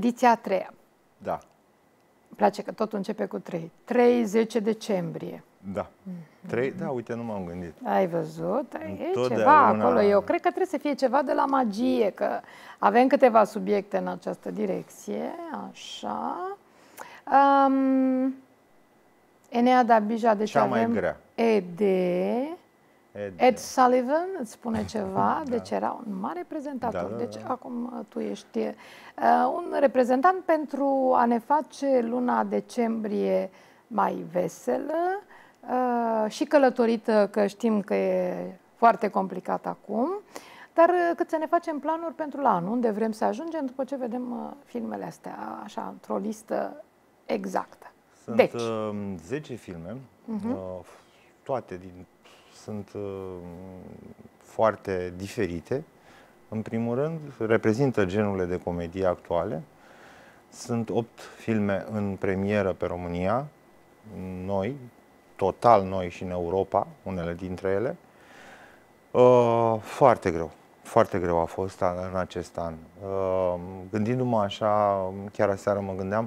ediția a treia. Da. Îmi place că totul începe cu 3. 10 decembrie. Da. 3? Da, uite, nu m-am gândit. Ai văzut? E Întotdeauna... ceva acolo. Eu cred că trebuie să fie ceva de la magie, că avem câteva subiecte în această direcție. Așa. Eneada Bija, deci cea mai avem grea. Ed Sullivan, îți spune ceva, deci era un mare prezentator. Da. Deci acum tu ești un reprezentant pentru a ne face luna decembrie mai veselă și călătorită, că știm că e foarte complicat acum, dar cât să ne facem planuri pentru la anul, unde vrem să ajungem după ce vedem filmele astea, așa, într-o listă exactă. Sunt deci 10 filme, toate sunt foarte diferite. În primul rând, reprezintă genurile de comedie actuale. Sunt 8 filme în premieră pe România, noi, total noi și în Europa, unele dintre ele. Foarte greu a fost în acest an. Gândindu-mă așa, chiar aseară mă gândeam,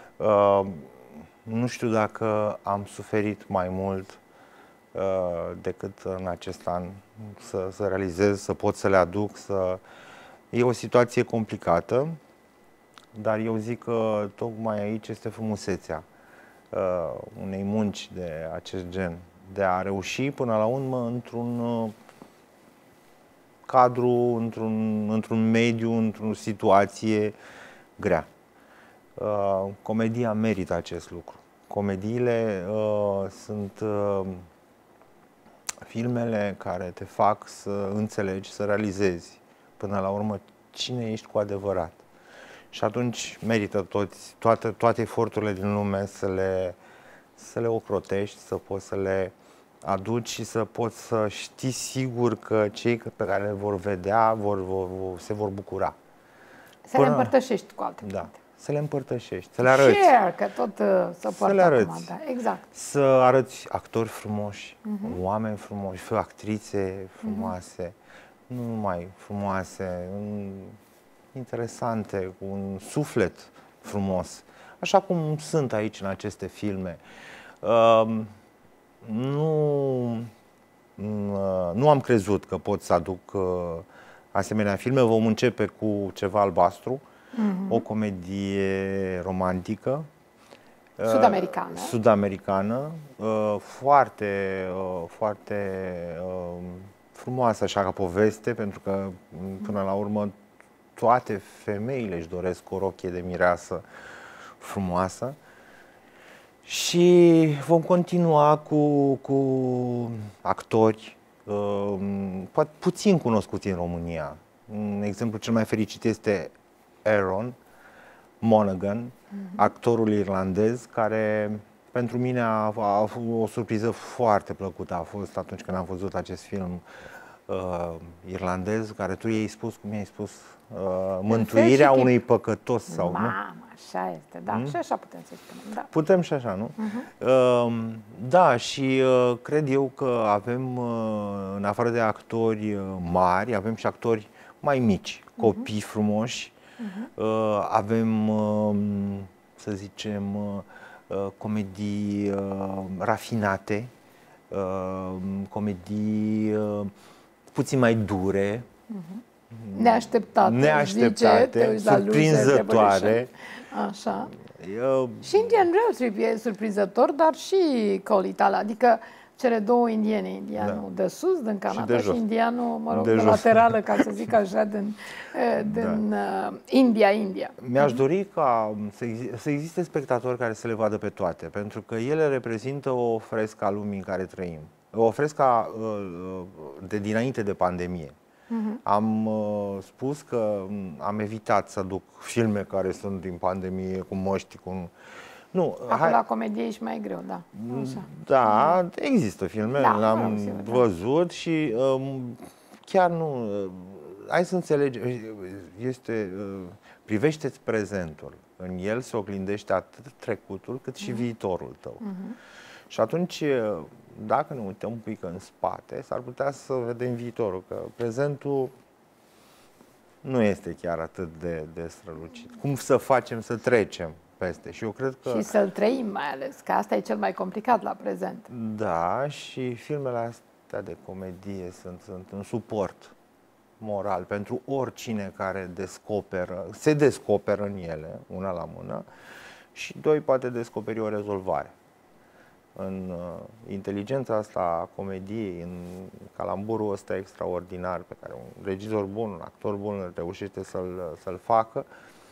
nu știu dacă am suferit mai mult decât în acest an să realizez, să pot să le aduc. E o situație complicată, dar eu zic că tocmai aici este frumusețea unei munci de acest gen, de a reuși până la urmă într-un cadru, într-un mediu, într-o situație grea. Comedia merită acest lucru. Comediile sunt filmele care te fac să înțelegi, să realizezi până la urmă cine ești cu adevărat. Și atunci merită toate eforturile din lume să le ocrotești, să poți să le aduci și să poți să știi sigur că cei pe care le vor vedea se vor bucura. Să le împărtășești cu alte cuvinte. Da. Să le împărtășești, să le arăți. Share, că tot să poartă acum, da. Exact. Să arăți actori frumoși, oameni frumoși, actrițe frumoase, nu numai frumoase, interesante, cu un suflet frumos, așa cum sunt aici în aceste filme. Nu am crezut că pot să aduc asemenea filme. Vom începe cu Ceva albastru, o comedie romantică, sud-americană, foarte frumoasă așa ca poveste, pentru că până la urmă toate femeile își doresc o rochie de mireasă frumoasă. Și vom continua cu actori puțin cunoscuți în România. Un exemplu cel mai fericit este Aaron Monaghan, actorul irlandez, care pentru mine a fost o surpriză foarte plăcută. A fost atunci când am văzut acest film irlandez, care tu i-ai spus, cum i-ai spus, mântuirea unui păcătos sau nu? Așa este, da, și așa putem să spunem, da. Putem și așa, nu? Da, și cred eu că avem, în afară de actori mari, avem și actori mai mici, copii frumoși, avem, să zicem, comedii rafinate, comedii puțin mai dure, neașteptate, surprinzătoare. Așa. Și Indian Road e surprinzător, dar și Colitala, adică cele două indiene, indianul de sus, din Canada, și indianul, mă rog, de laterală, ca să zic așa, din India. Mi-aș dori ca să existe spectatori care să le vadă pe toate, pentru că ele reprezintă o frescă a lumii în care trăim. O frescă de dinainte de pandemie. Am spus că am evitat să duc filme care sunt din pandemie, cu măști, cu... Nu, acum la comedie ești mai greu, da. Așa. Da, există filme, le-am văzut și chiar nu... Hai să înțelegi, privește-ți prezentul. În el se oglindește atât trecutul cât și viitorul tău. Și atunci, dacă ne uităm un pic în spate, s-ar putea să vedem viitorul, că prezentul nu este chiar atât de strălucit. Cum să facem să trecem peste? Și eu cred că... Și să-l trăim mai ales, că asta e cel mai complicat la prezent. Da, și filmele astea de comedie sunt un suport moral pentru oricine care se descoperă în ele, una la mână, și doi, poate descoperi o rezolvare. În inteligența asta a comediei, în calamburul ăsta extraordinar pe care un regizor bun, un actor bun reușește să-l facă,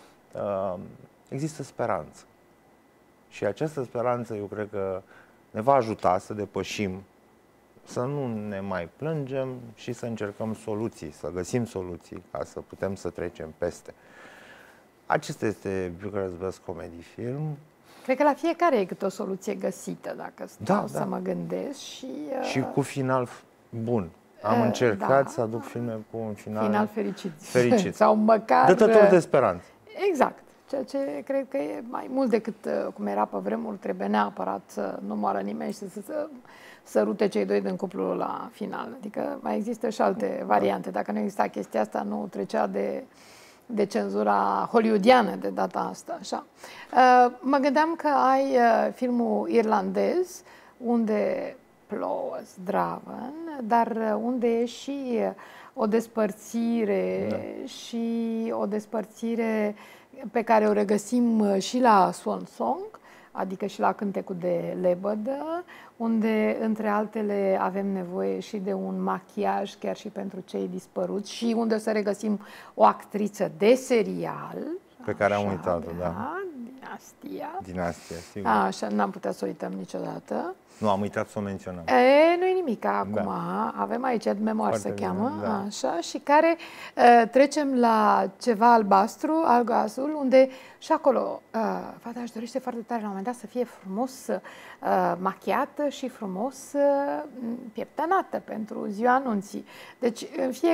există speranță. Și această speranță, eu cred că ne va ajuta să depășim, să nu ne mai plângem și să încercăm soluții, să găsim soluții ca să putem să trecem peste. Acesta este Bucharest Best Comedy Film. Cred că la fiecare e câte o soluție găsită, dacă stau să mă gândesc. Și cu final bun. Am încercat să aduc filme cu un final fericit. Sau măcar... Dătător de speranță. Exact. Ceea ce cred că e mai mult decât cum era pe vremuri, trebuie neapărat să nu moară nimeni și să sărute cei doi din cuplu la final. Adică mai există și alte variante. Dacă nu exista chestia asta, nu trecea de cenzura hollywoodiană de data asta. Așa. Mă gândeam că ai filmul irlandez, unde plouă zdravăn, dar unde e și o despărțire și o despărțire pe care o regăsim și la Swan Song, adică și la Cântecul de lebădă, unde, între altele, avem nevoie și de un machiaj chiar și pentru cei dispăruți și unde o să regăsim o actriță de serial. Pe care am uitat-o, da. Dinastia, sigur. Așa, n-am putea să o uităm niciodată. Nu, am uitat să o menționăm. Nu-i nimic acum. Avem aici memoar se cheamă, da. așa, și care trecem la ceva albastru, alb-azul, unde și acolo fata își dorește foarte tare la un moment dat să fie frumos machiată și frumos pieptănată pentru ziua anunții. Deci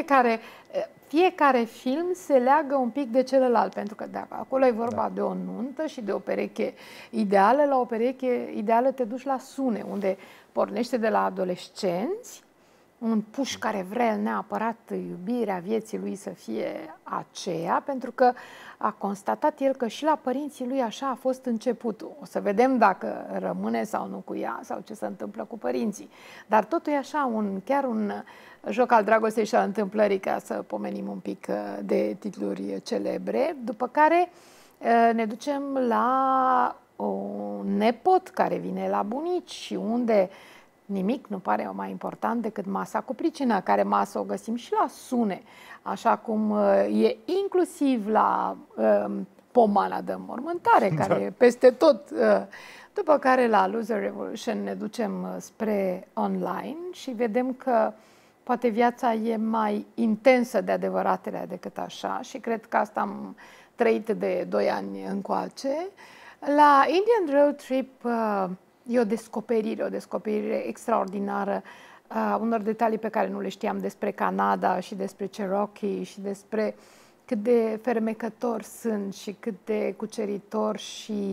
fiecare film se leagă un pic de celălalt, pentru că dacă acolo e vorba de o nuntă și de o pereche ideală, la o pereche ideală te duci la Sune, unde pornește de la adolescenți, un puș care vrea neapărat iubirea vieții lui să fie aceea, pentru că a constatat el că și la părinții lui așa a fost începutul. O să vedem dacă rămâne sau nu cu ea sau ce se întâmplă cu părinții. Dar totul e așa, chiar un joc al dragostei și al întâmplării, ca să pomenim un pic de titluri celebre, după care ne ducem la un nepot care vine la bunici și unde nimic nu pare mai important decât masa cu pricina, care masă o găsim și la Sune, așa cum e inclusiv la pomana de înmormântare, care e peste tot. După care la Loser Revolution ne ducem spre online și vedem că poate viața e mai intensă de adevăratele decât așa și cred că asta am trăit de 2 ani încoace. La Indian Road Trip e o descoperire extraordinară, unor detalii pe care nu le știam despre Canada și despre Cherokee și despre cât de fermecători sunt și cât de cuceritori și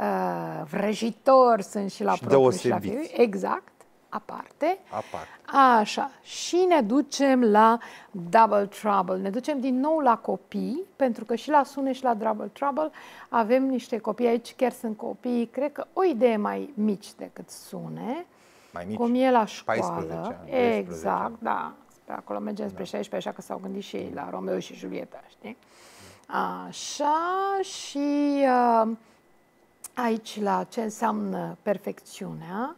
vrăjitori sunt și la propriu și la fiu. Exact. Aparte. Așa. Și ne ducem la Double Trouble. Ne ducem din nou la copii, pentru că și la Sune și la Double Trouble avem niște copii. Aici chiar sunt copii, cred că o idee mai mici decât Sune. Mai mici? Cum e la școală. 14 ani, exact, da. Pe acolo mergem spre 16, așa că s-au gândit și ei la Romeo și Julieta, știi? Așa, și aici la ce înseamnă perfecțiunea.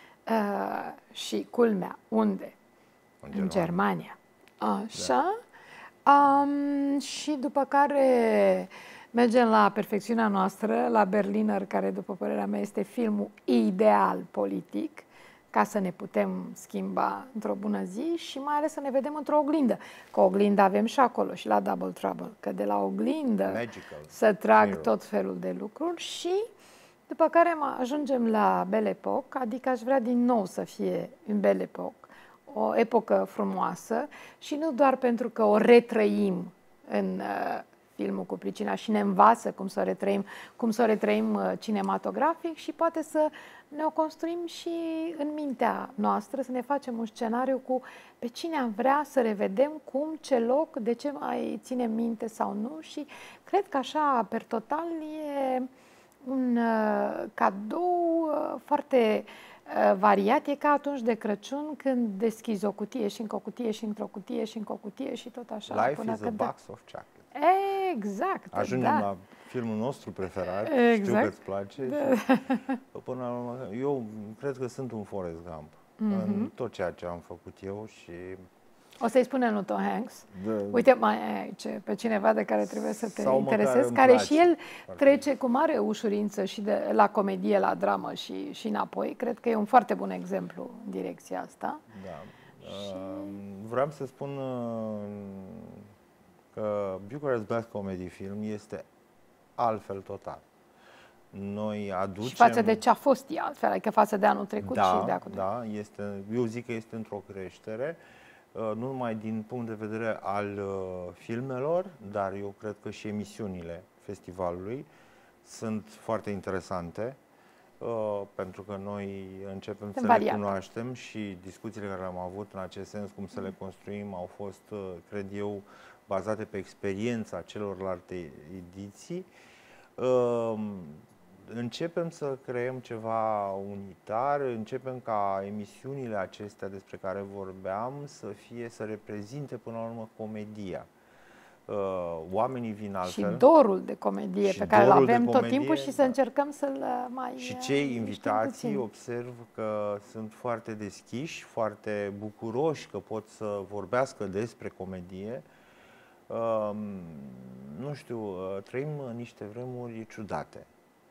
Și culmea, unde? În Germania. Așa. Da. Și după care mergem la perfecțiunea noastră, la Berliner, care, după părerea mea, este filmul ideal politic, ca să ne putem schimba într-o bună zi și mai ales să ne vedem într-o oglindă. Că oglindă avem și acolo, și la Double Trouble, că de la oglindă să trag tot felul de lucruri și după care ajungem la Belle Époque, adică aș vrea din nou să fie în Belle Époque, o epocă frumoasă și nu doar pentru că o retrăim în filmul cu pricina și ne învață cum să o retrăim cinematografic și poate să ne o construim și în mintea noastră, să ne facem un scenariu cu pe cine am vrea să revedem, cum, ce loc, de ce mai ținem minte sau nu și cred că așa, per total, e un cadou foarte variat. E ca atunci de Crăciun când deschizi o cutie și încă o cutie și într-o cutie și încă o cutie și tot așa. Life is a box of chocolate. Exact. Ajungem da. la filmul nostru preferat, exact. Știu că îți place. Da. Și, până la urmă, eu cred că sunt un Forrest Gump în tot ceea ce am făcut eu și... O să-i spunem lui Tom Hanks, uite mai aici, pe cineva de care trebuie să te interesezi, care place. și el trece cu mare ușurință și de la comedie la dramă și înapoi. Cred că e un foarte bun exemplu în direcția asta. Da. Vreau să spun că Bucharest Best Comedy Film este altfel total. Noi aducem... Și față de ce a fost ea altfel, adică față de anul trecut și de acum. Da, eu zic că este într-o creștere, nu numai din punct de vedere al filmelor, dar eu cred că și emisiunile festivalului sunt foarte interesante, pentru că noi începem să le cunoaștem și discuțiile care le-am avut în acest sens, cum să le construim, au fost, cred eu, bazate pe experiența celorlalte ediții. Începem să creăm ceva unitar, începem ca emisiunile acestea despre care vorbeam să reprezinte până la urmă comedia. Oamenii vin altfel. Și dorul de comedie pe care îl avem tot timpul și să încercăm să-l mai... Și cei invitații observ că sunt foarte deschiși, foarte bucuroși că pot să vorbească despre comedie. Nu știu, trăim niște vremuri ciudate.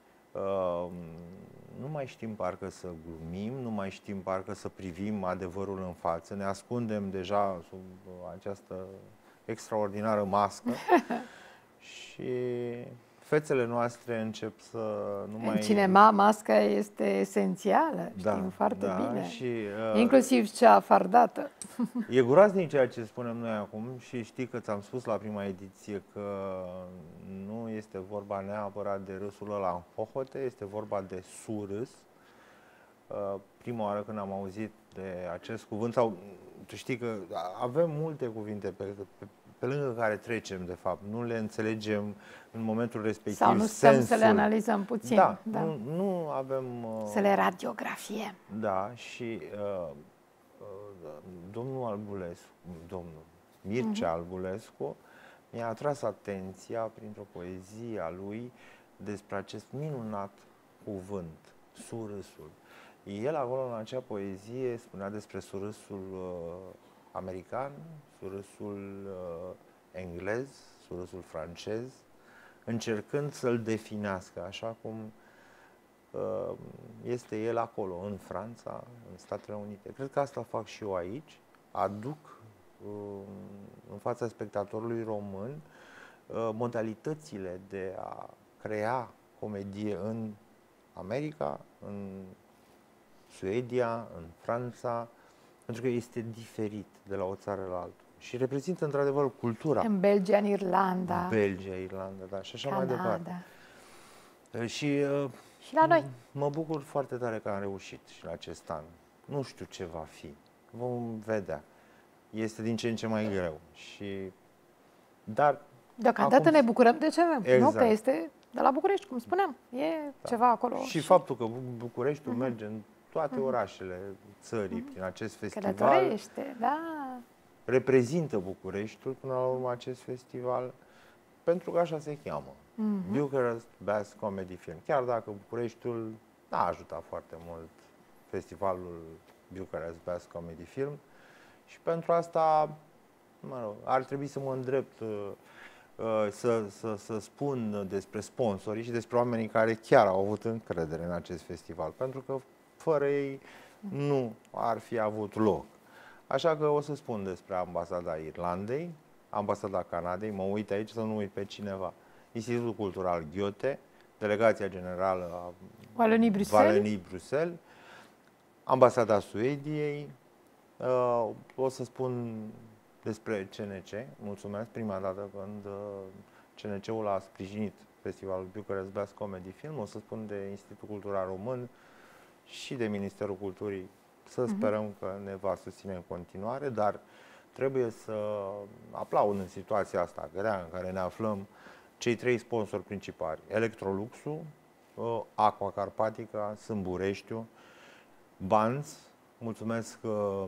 Nu mai știm parcă să glumim, nu mai știm parcă să privim adevărul în față, ne ascundem deja sub această extraordinară mască și fețele noastre încep să nu mai... În cinema masca este esențială, știm foarte bine, și, inclusiv cea fardată. E groaznic ceea ce spunem noi acum și știi că ți-am spus la prima ediție că nu este vorba neapărat de râsul ăla în hohote, este vorba de surâs. Prima oară când am auzit de acest cuvânt, sau tu știi că avem multe cuvinte pe lângă care trecem, de fapt, nu le înțelegem în momentul respectiv. Sau nu stăm să le analizăm puțin. Da. Nu avem... Să le radiografiem. Da, și domnul Mircea Albulescu mi-a atras atenția printr-o poezie a lui despre acest minunat cuvânt, surâsul. El acolo în acea poezie spunea despre surâsul american, surâsul englez, surâsul francez, încercând să-l definească așa cum este el acolo, în Franța, în Statele Unite. Cred că asta fac și eu aici, aduc în fața spectatorului român modalitățile de a crea comedie în America, în Suedia, în Franța, pentru că este diferit de la o țară la alta. Și reprezintă într-adevăr cultura. În Belgia, în Irlanda. Belgia, Irlanda, da, și așa Canada. mai departe. Și la noi. Mă bucur foarte tare că am reușit și la acest an. Nu știu ce va fi. Vom vedea. Este din ce în ce mai greu. Dar deocamdată ne bucurăm de ce avem. Exact. Nu? Că este de la București, cum spuneam. E ceva acolo. Și faptul că Bucureștiul merge în toate orașele țării prin acest festival. Călătorește, da. Reprezintă Bucureștiul până la urmă acest festival, pentru că așa se cheamă. Bucharest Best Comedy Film. Chiar dacă Bucureștiul n-a ajutat foarte mult festivalul Bucharest Best Comedy Film și pentru asta, mă rog, ar trebui să mă îndrept să spun despre sponsorii și despre oamenii care chiar au avut încredere în acest festival, pentru că fără ei nu ar fi avut loc. Așa că o să spun despre Ambasada Irlandei, Ambasada Canadei, mă uit aici să nu uit pe cineva, Institutul Cultural Goethe, Delegația Generală a Wallonie Bruxelles, Ambasada Suediei, o să spun despre CNC, mulțumesc, prima dată când CNC-ul a sprijinit Festivalul Bucharest Best Comedy Film, o să spun de Institutul Cultural Român și de Ministerul Culturii. Să sperăm că ne va susține în continuare, dar trebuie să aplaud în situația asta grea în care ne aflăm cei 3 sponsori principali: Electroluxul, Aqua Carpatica, Sâmbureștiu, Banz, mulțumesc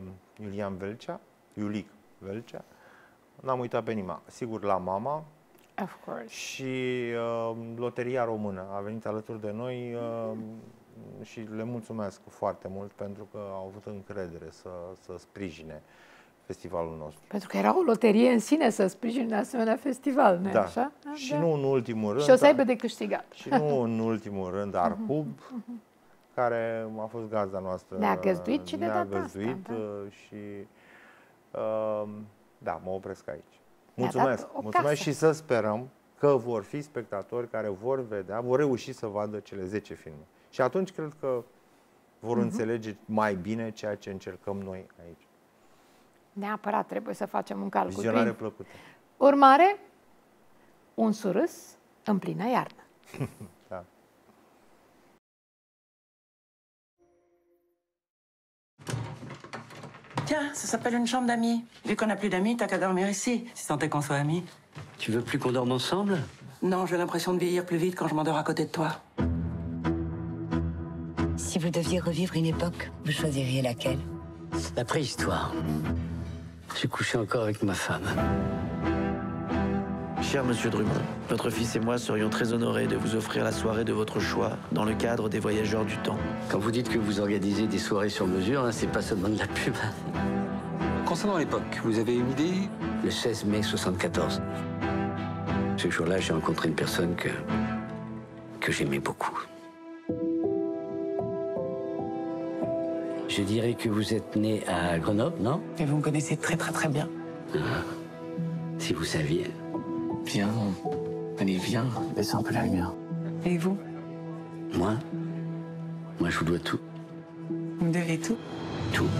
Iulic Velcea, n-am uitat pe nimeni, sigur la mama, of course. Și Loteria Română a venit alături de noi și le mulțumesc foarte mult pentru că au avut încredere să sprijine festivalul nostru. Pentru că era o loterie în sine să sprijine asemenea festival, nu-i așa? Și nu în ultimul rând. Și o să aibă de câștigat. Și nu în ultimul rând Arhub, care a fost gazda noastră. Ne-a găzduit și de data asta. Și da, mă opresc aici. Mulțumesc și să sperăm că vor fi spectatori care vor vedea, vor reuși să vadă cele 10 filme. Și atunci cred că vor înțelege mai bine ceea ce încercăm noi aici. Neapărat trebuie să facem un calcul. Vizionare plăcută. Urmare, un surâs în plină iarnă. Da. Tiens, ça s'appelle une chambre d'amis. Vu qu'on n'a plus d'amis, t'as qu'à dormir ici, si tant est qu'on soit amis. Tu veux plus qu'on dorme ensemble? Non, j'ai l'impression de vieillir plus vite quand je m'endors à côté de toi. Si vous deviez revivre une époque, vous choisiriez laquelle? La préhistoire. J'ai couché encore avec ma femme. Cher Monsieur Drummond, votre fils et moi serions très honorés de vous offrir la soirée de votre choix dans le cadre des Voyageurs du Temps. Quand vous dites que vous organisez des soirées sur mesure, hein, c'est pas seulement de la pub. Concernant l'époque, vous avez une idée? Le 16 mai 74. Ce jour-là, j'ai rencontré une personne que j'aimais beaucoup. Je dirais que vous êtes né à Grenoble, non? Et vous me connaissez très très bien. Ah, si vous saviez. Viens. Allez, viens. Baisse un peu la lumière. Et vous? Moi, je vous dois tout. Vous me devez tout? Tout.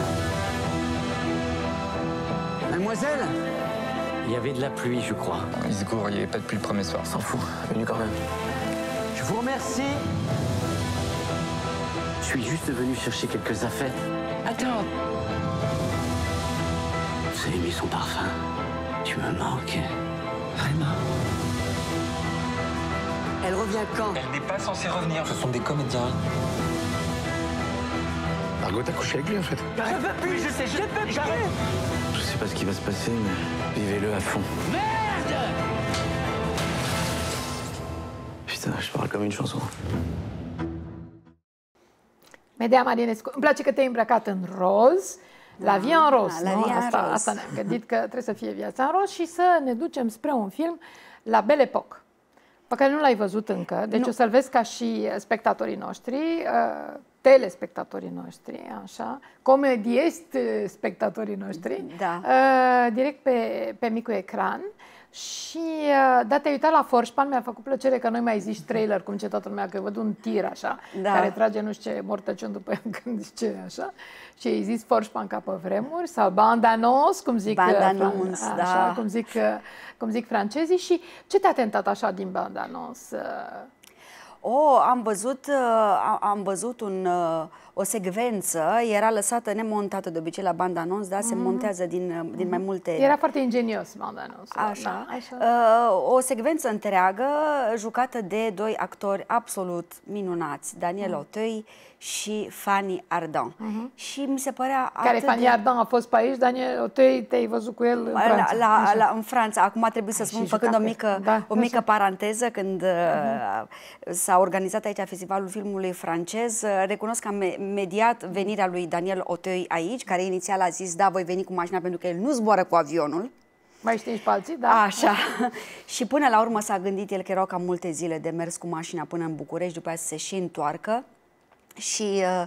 Mademoiselle? Il y avait de la pluie, je crois. Il se court, il n'y avait pas de pluie le premier soir. S'en fout. Venu quand même. Je vous remercie. Je suis juste venu chercher quelques affaires. Attends. Vous avez aimé son parfum. Tu me manques. Vraiment? Elle revient quand? Elle n'est pas censée revenir, ce sont des comédiens. Margot, t'as couché avec lui en fait? Je peux plus, je sais, je peux plus. Je sais pas ce qui va se passer, mais vivez-le à fond. Merde! Putain, je parle comme une chanson. Medea Marinescu, îmi place că te-ai îmbrăcat în roz, la vie în roz, la nu? vie în roz. Asta ne-am gândit că trebuie să fie viața în roz și să ne ducem spre un film, La Belle Époque, pe care nu l-ai văzut încă, deci o să-l vezi ca și spectatorii noștri, telespectatorii noștri, așa, comediesti spectatorii noștri, Da. Direct pe micul ecran. Și da, te-ai uitat la Forspan, mi-a făcut plăcere că noi mai zici trailer, cum ce toată lumea, că văd un tir așa, care trage nu știu ce mortăciun după el când zice așa. Și ai zis Forspan ca pe vremuri, sau bande-annonce, cum zic, așa, cum zic francezii. Și ce te-a tentat așa din bande-annonce? Am văzut o secvență, era lăsată nemontată de obicei la bande-annonce, dar se montează din mai multe... Era foarte ingenios bande-annonce. Așa. O secvență întreagă jucată de 2 actori absolut minunați, Daniel Auteuil și Fanny Ardant. Și mi se părea Care Fanny Ardant a fost pe aici, Daniel Auteuil, te-ai văzut cu el în Franța. În Franța. Acum trebuie să spun, făcând o mică paranteză, când s-a organizat aici Festivalul Filmului Francez, recunosc că am mediat venirea lui Daniel Auteuil aici, care inițial a zis, da, voi veni cu mașina pentru că el nu zboară cu avionul. Mai știi pe alții, da? Așa. Și până la urmă s-a gândit el că erau cam multe zile de mers cu mașina până în București, după aceea să se și întoarcă. Și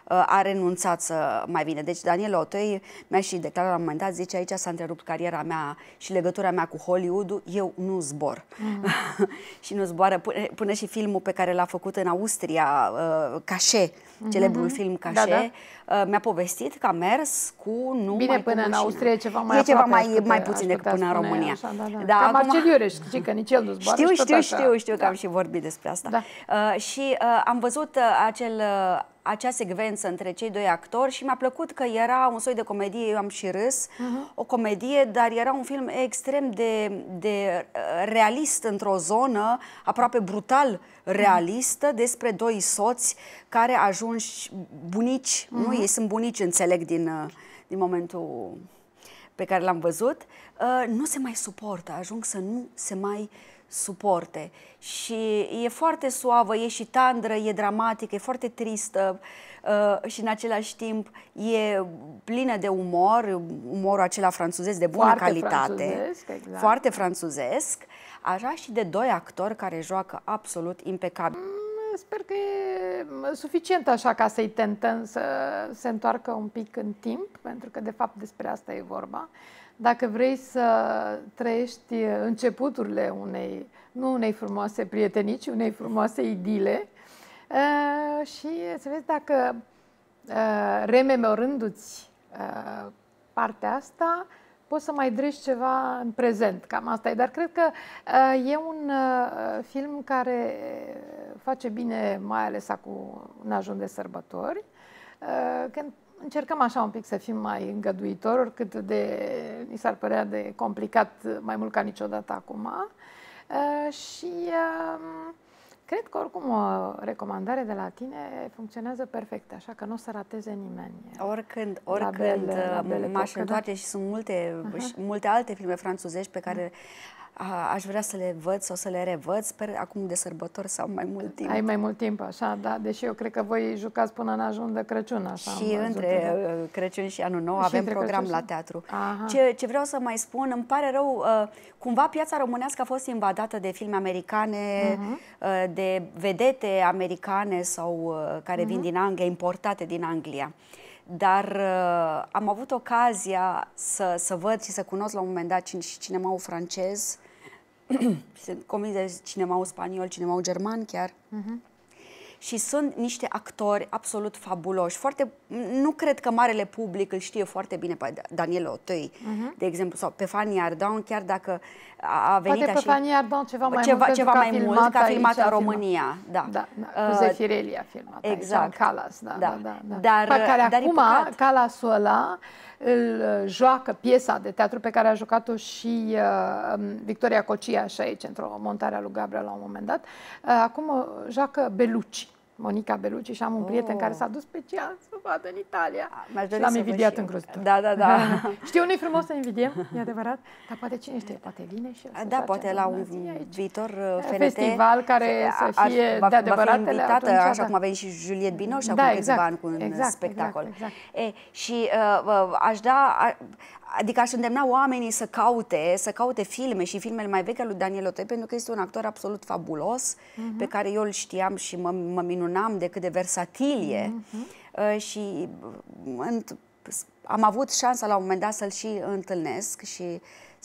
a renunțat să mai vină. Deci Daniel Auteuil mi-a și declarat la un moment dat, zice, aici s-a întrerupt cariera mea și legătura mea cu Hollywood-ul, eu nu zbor. Și nu zboară până și filmul pe care l-a făcut în Austria, Cachet, celebrul film Cachet, mi-a povestit că a mers cu Bine, până în Austria e ceva mai mai puțin decât până în România. Așa, da, Marcel Iureș, știi că nici el nu zboară. Știu că am și vorbit despre asta. Și am văzut acea secvență între cei doi actori și mi-a plăcut că era un soi de comedie, eu am și râs, o comedie, dar era un film extrem de realist într-o zonă aproape brutal realistă despre doi soți care ajungi bunici, nu? Ei sunt bunici, înțeleg din momentul pe care l-am văzut, nu se mai suportă, ajung să nu se mai suporte. Și e foarte suavă, e și tandră, e dramatică, e foarte tristă și în același timp e plină de umor, umorul acela franțuzesc de bună calitate, foarte franțuzesc, așa, și de doi actori care joacă absolut impecabil. Sper că e suficient așa ca să-i tentăm să se întoarcă un pic în timp, pentru că de fapt despre asta e vorba. Dacă vrei să trăiești începuturile unei frumoase prietenii, ci unei frumoase idile, și să vezi dacă rememorându-ți partea asta, poți să mai drești ceva în prezent. Cam asta e. Dar cred că e un film care face bine, mai ales acum în ajun de sărbători, când încercăm așa un pic să fim mai îngăduitori, oricât de ni s-ar părea de complicat, mai mult ca niciodată acum. Și cred că oricum o recomandare de la tine funcționează perfect, așa că nu o să rateze nimeni. Oricând m-aș întoarce și sunt multe alte filme franțuzești pe care aș vrea să le văd sau să le revăd. Sper acum de sărbători să am mai mult timp. Ai mai mult timp, așa, da. Deși eu cred că voi jucați până în ajun de Crăciun, așa. Și între Crăciun și Anul Nou avem program la teatru. Ce vreau să mai spun, îmi pare rău, cumva piața românească a fost invadată de filme americane, de vedete americane sau care vin din Anglia, importate din Anglia. Dar am avut ocazia să văd și să cunosc la un moment dat și cinemaul francez, sunt convins de cinemaul spaniol, cinemaul german chiar. Și sunt niște actori absolut fabuloși. Nu cred că marele public îl știe foarte bine pe Daniel Auteuil, de exemplu, sau pe Fanny Ardant, chiar dacă a venit poate pe Fanny Ardant ceva mai mult, că a filmat în România. Da. Cu Zefirelli a filmat. Exact. Calas, da. Dar acum Calasul ăla îl joacă piesa de teatru pe care a jucat-o și Victoria Cociaș aici, într-o montare a lui Gabriel la un moment dat. Acum joacă Bellucci, Monica Bellucci, și am un prieten care s-a dus special să vadă în Italia. Și l-am invidiat îngrozitor. Da. Știi, nu-i frumos să invidiem, e adevărat, dar poate cine știe, poate vine și el. Da, poate la un viitor FNT festival care să fie de adevăratele atunci, așa cum a venit și Juliette Binoche acum câțiva ani cu un spectacol. Și aș da... Adică aș îndemna oamenii să caute filme și filmele mai vechi ale lui Daniel Auteuil, pentru că este un actor absolut fabulos, pe care eu îl știam și mă minunam de cât de versatil e. Și am avut șansa la un moment dat să-l și întâlnesc și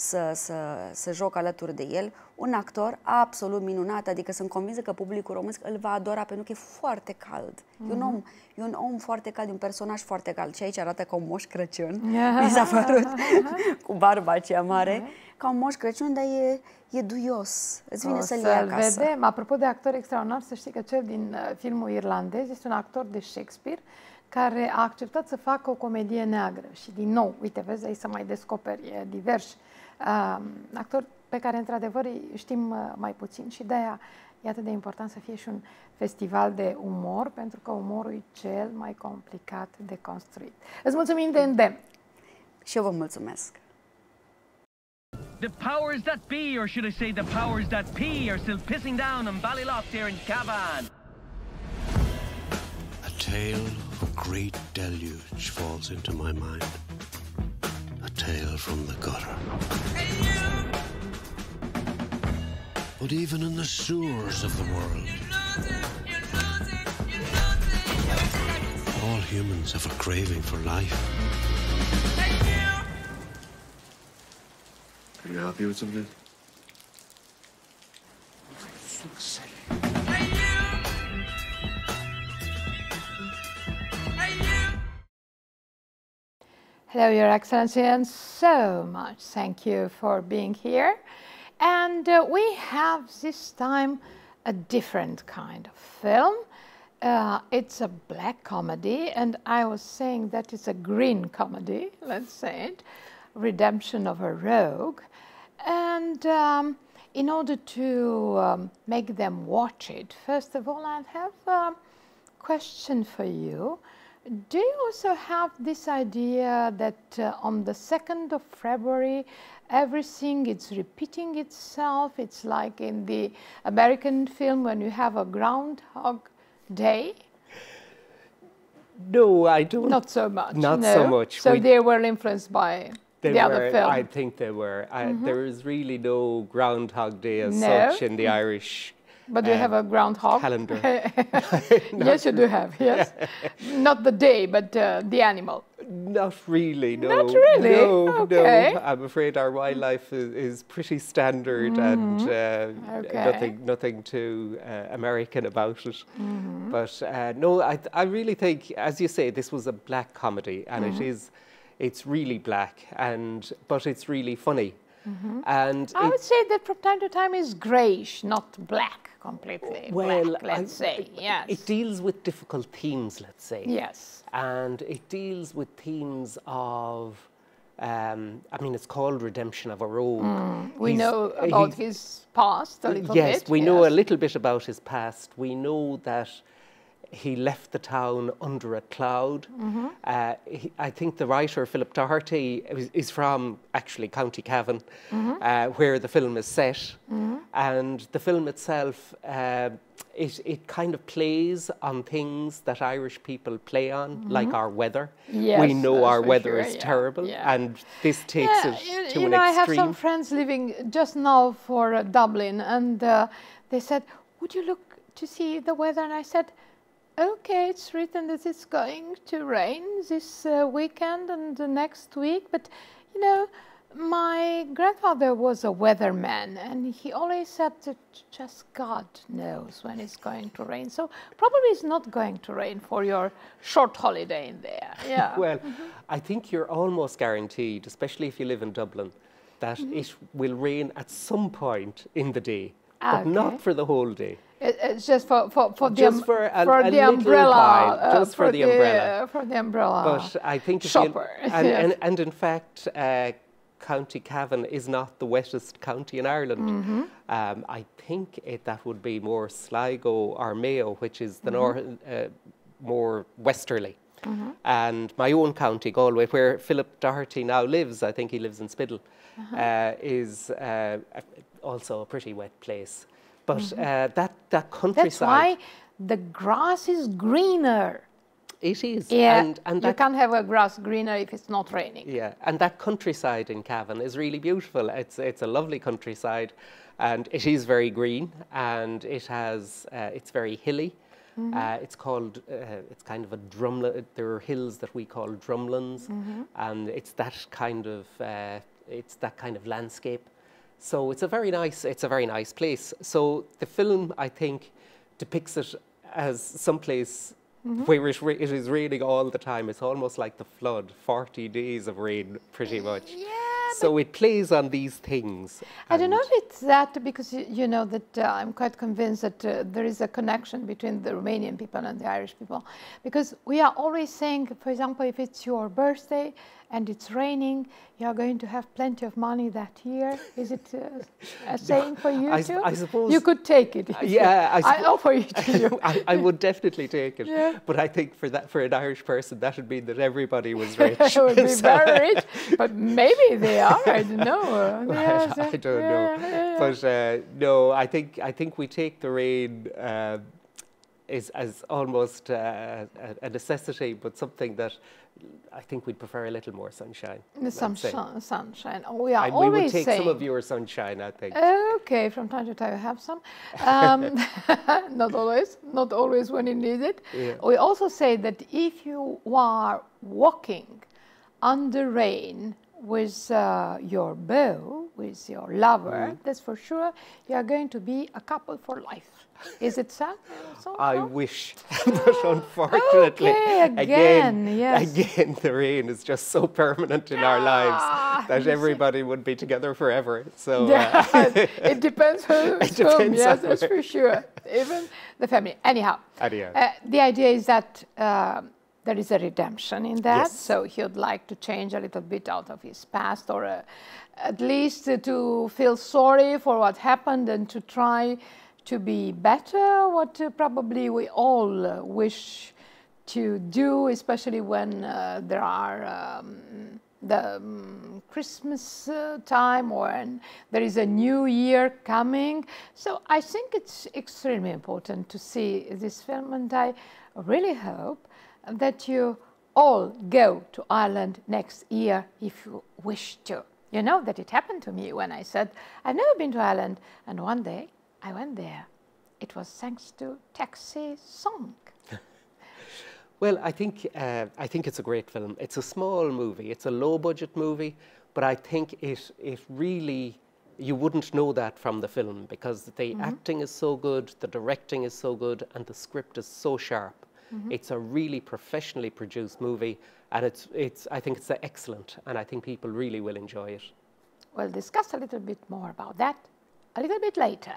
să joc alături de el. Un actor absolut minunat, adică sunt convinsă că publicul românesc îl va adora, pentru că e foarte cald. E un om foarte cald, un personaj foarte cald. Și aici arată ca un Moș Crăciun, mi s-a părut, cu barba aceea mare, ca un Moș Crăciun, dar e duios. Îți vine să-l iei acasă. Vedem. Apropo de actori extraordinari, să știi că cel din filmul irlandez este un actor de Shakespeare care a acceptat să facă o comedie neagră. Și din nou, uite, vezi, aici să mai descoperi diversi actori pe care, într-adevăr, știm mai puțin și de-aia e atât de important să fie și un festival de umor, pentru că umorul e cel mai complicat de construit. Îți mulțumim de îndemn! Și eu vă mulțumesc! The powers that be, or should I say the powers that pee, are still pissing down on Ballylough there in Cavan. A tale of great deluge falls into my mind. A tale from the gutter. But even in the sewers of the world, all humans have a craving for life. Can I help you with something? Hello, Your Excellency, and so much thank you for being here. And we have this time a different kind of film. It's a black comedy, and I was saying that it's a green comedy, let's say it, Redemption of a Rogue. And in order to make them watch it, first of all, I have a question for you. Do you also have this idea that on the 2nd of February, everything is repeating itself? It's like in the American film when you have a Groundhog Day? No, I don't. Not so much. Not so much. So they were influenced by the other film? I think they were. There is really no Groundhog Day as such in the Irish But do you have a groundhog? Calendar. Yes, you do have, yes. Not the day, but the animal. Not really, no. Not really? No, okay. no. I'm afraid our wildlife is pretty standard and nothing too American about it. But no, I really think, as you say, this was a black comedy, and it's really black, but it's really funny. And I would say that from time to time is greyish, not black completely. Well, black, let's say, yes. It deals with difficult themes, let's say. Yes. And it deals with themes of, I mean, it's called Redemption of a Rogue. We know about his past a little bit. Yes, we know a little bit about his past. We know that he left the town under a cloud. I think the writer, Philip Doherty, is from actually County Cavan, where the film is set. And the film itself, it kind of plays on things that Irish people play on, like our weather. Yes, we know our weather is terrible, and this takes it to an extreme. I have some friends living just now for Dublin, and they said, would you look to see the weather? And I said, okay, it's written that it's going to rain this weekend and the next week, but you know, my grandfather was a weatherman, and he always said that just God knows when it's going to rain. So probably it's not going to rain for your short holiday in there. Yeah. Well, I think you're almost guaranteed, especially if you live in Dublin, that it will rain at some point in the day, but not for the whole day. It's just for the just for the umbrella. Just for the umbrella. For the umbrella. But I think shopper. And in fact, County Cavan is not the wettest county in Ireland. I think that would be more Sligo or Mayo, which is the more westerly. And my own county, Galway, where Philip Doherty now lives, I think he lives in Spiddle, is also a pretty wet place. But that countryside... That's why the grass is greener. It is. Yeah, and you can't have a grass greener if it's not raining. Yeah, and that countryside in Cavan is really beautiful. It's a lovely countryside, and it is very green, and it has it's very hilly. It's called, it's kind of a drumlin. There are hills that we call drumlins, and it's that kind of landscape. So it's a very nice place. So the film, I think, depicts it as someplace where it is raining all the time. It's almost like the flood, 40 days of rain, pretty much. Yeah. So it plays on these things. I don't know if it's that, because you know that I'm quite convinced that there is a connection between the Romanian people and the Irish people, because we are always saying, for example, if it's your birthday and it's raining, you are going to have plenty of money that year. Is it a saying for you too? I suppose you could take it. Yeah, I offer it to you. I would definitely take it. Yeah. But I think for an Irish person, that would mean that everybody was rich. They would be very rich, but maybe they are. I don't know. I don't know. Yeah. But no, I think we take the rain as almost a necessity, but something that I think we'd prefer a little more sunshine. Sunshine. We are and always we would take saying, some of your sunshine, I think. Okay, from time to time I have some. Not always when you need it. Yeah. We also say that if you are walking under rain with your beau, with your lover, that's for sure you are going to be a couple for life. Is it so? I wish, but unfortunately, again, the rain is just so permanent in our lives that everybody would be together forever. So it depends who's whom. Yes, that's for sure. Even the family. Anyhow, the idea is that there is a redemption in that. Yes. So he would like to change a little bit out of his past, or at least to feel sorry for what happened and to try to be better, what probably we all wish to do, especially when there are the Christmas time, or when there is a new year coming. So I think it's extremely important to see this film, and I really hope that you all go to Ireland next year if you wish to. You know that it happened to me when I said, I've never been to Ireland, and one day I went there. It was thanks to Taxi Song. Well, I think it's a great film. It's a small movie. It's a low-budget movie, but I think it really, you wouldn't know that from the film, because the acting is so good, the directing is so good, and the script is so sharp. It's a really professionally produced movie, and I think it's excellent, and I think people really will enjoy it. We'll discuss a little bit more about that a little bit later.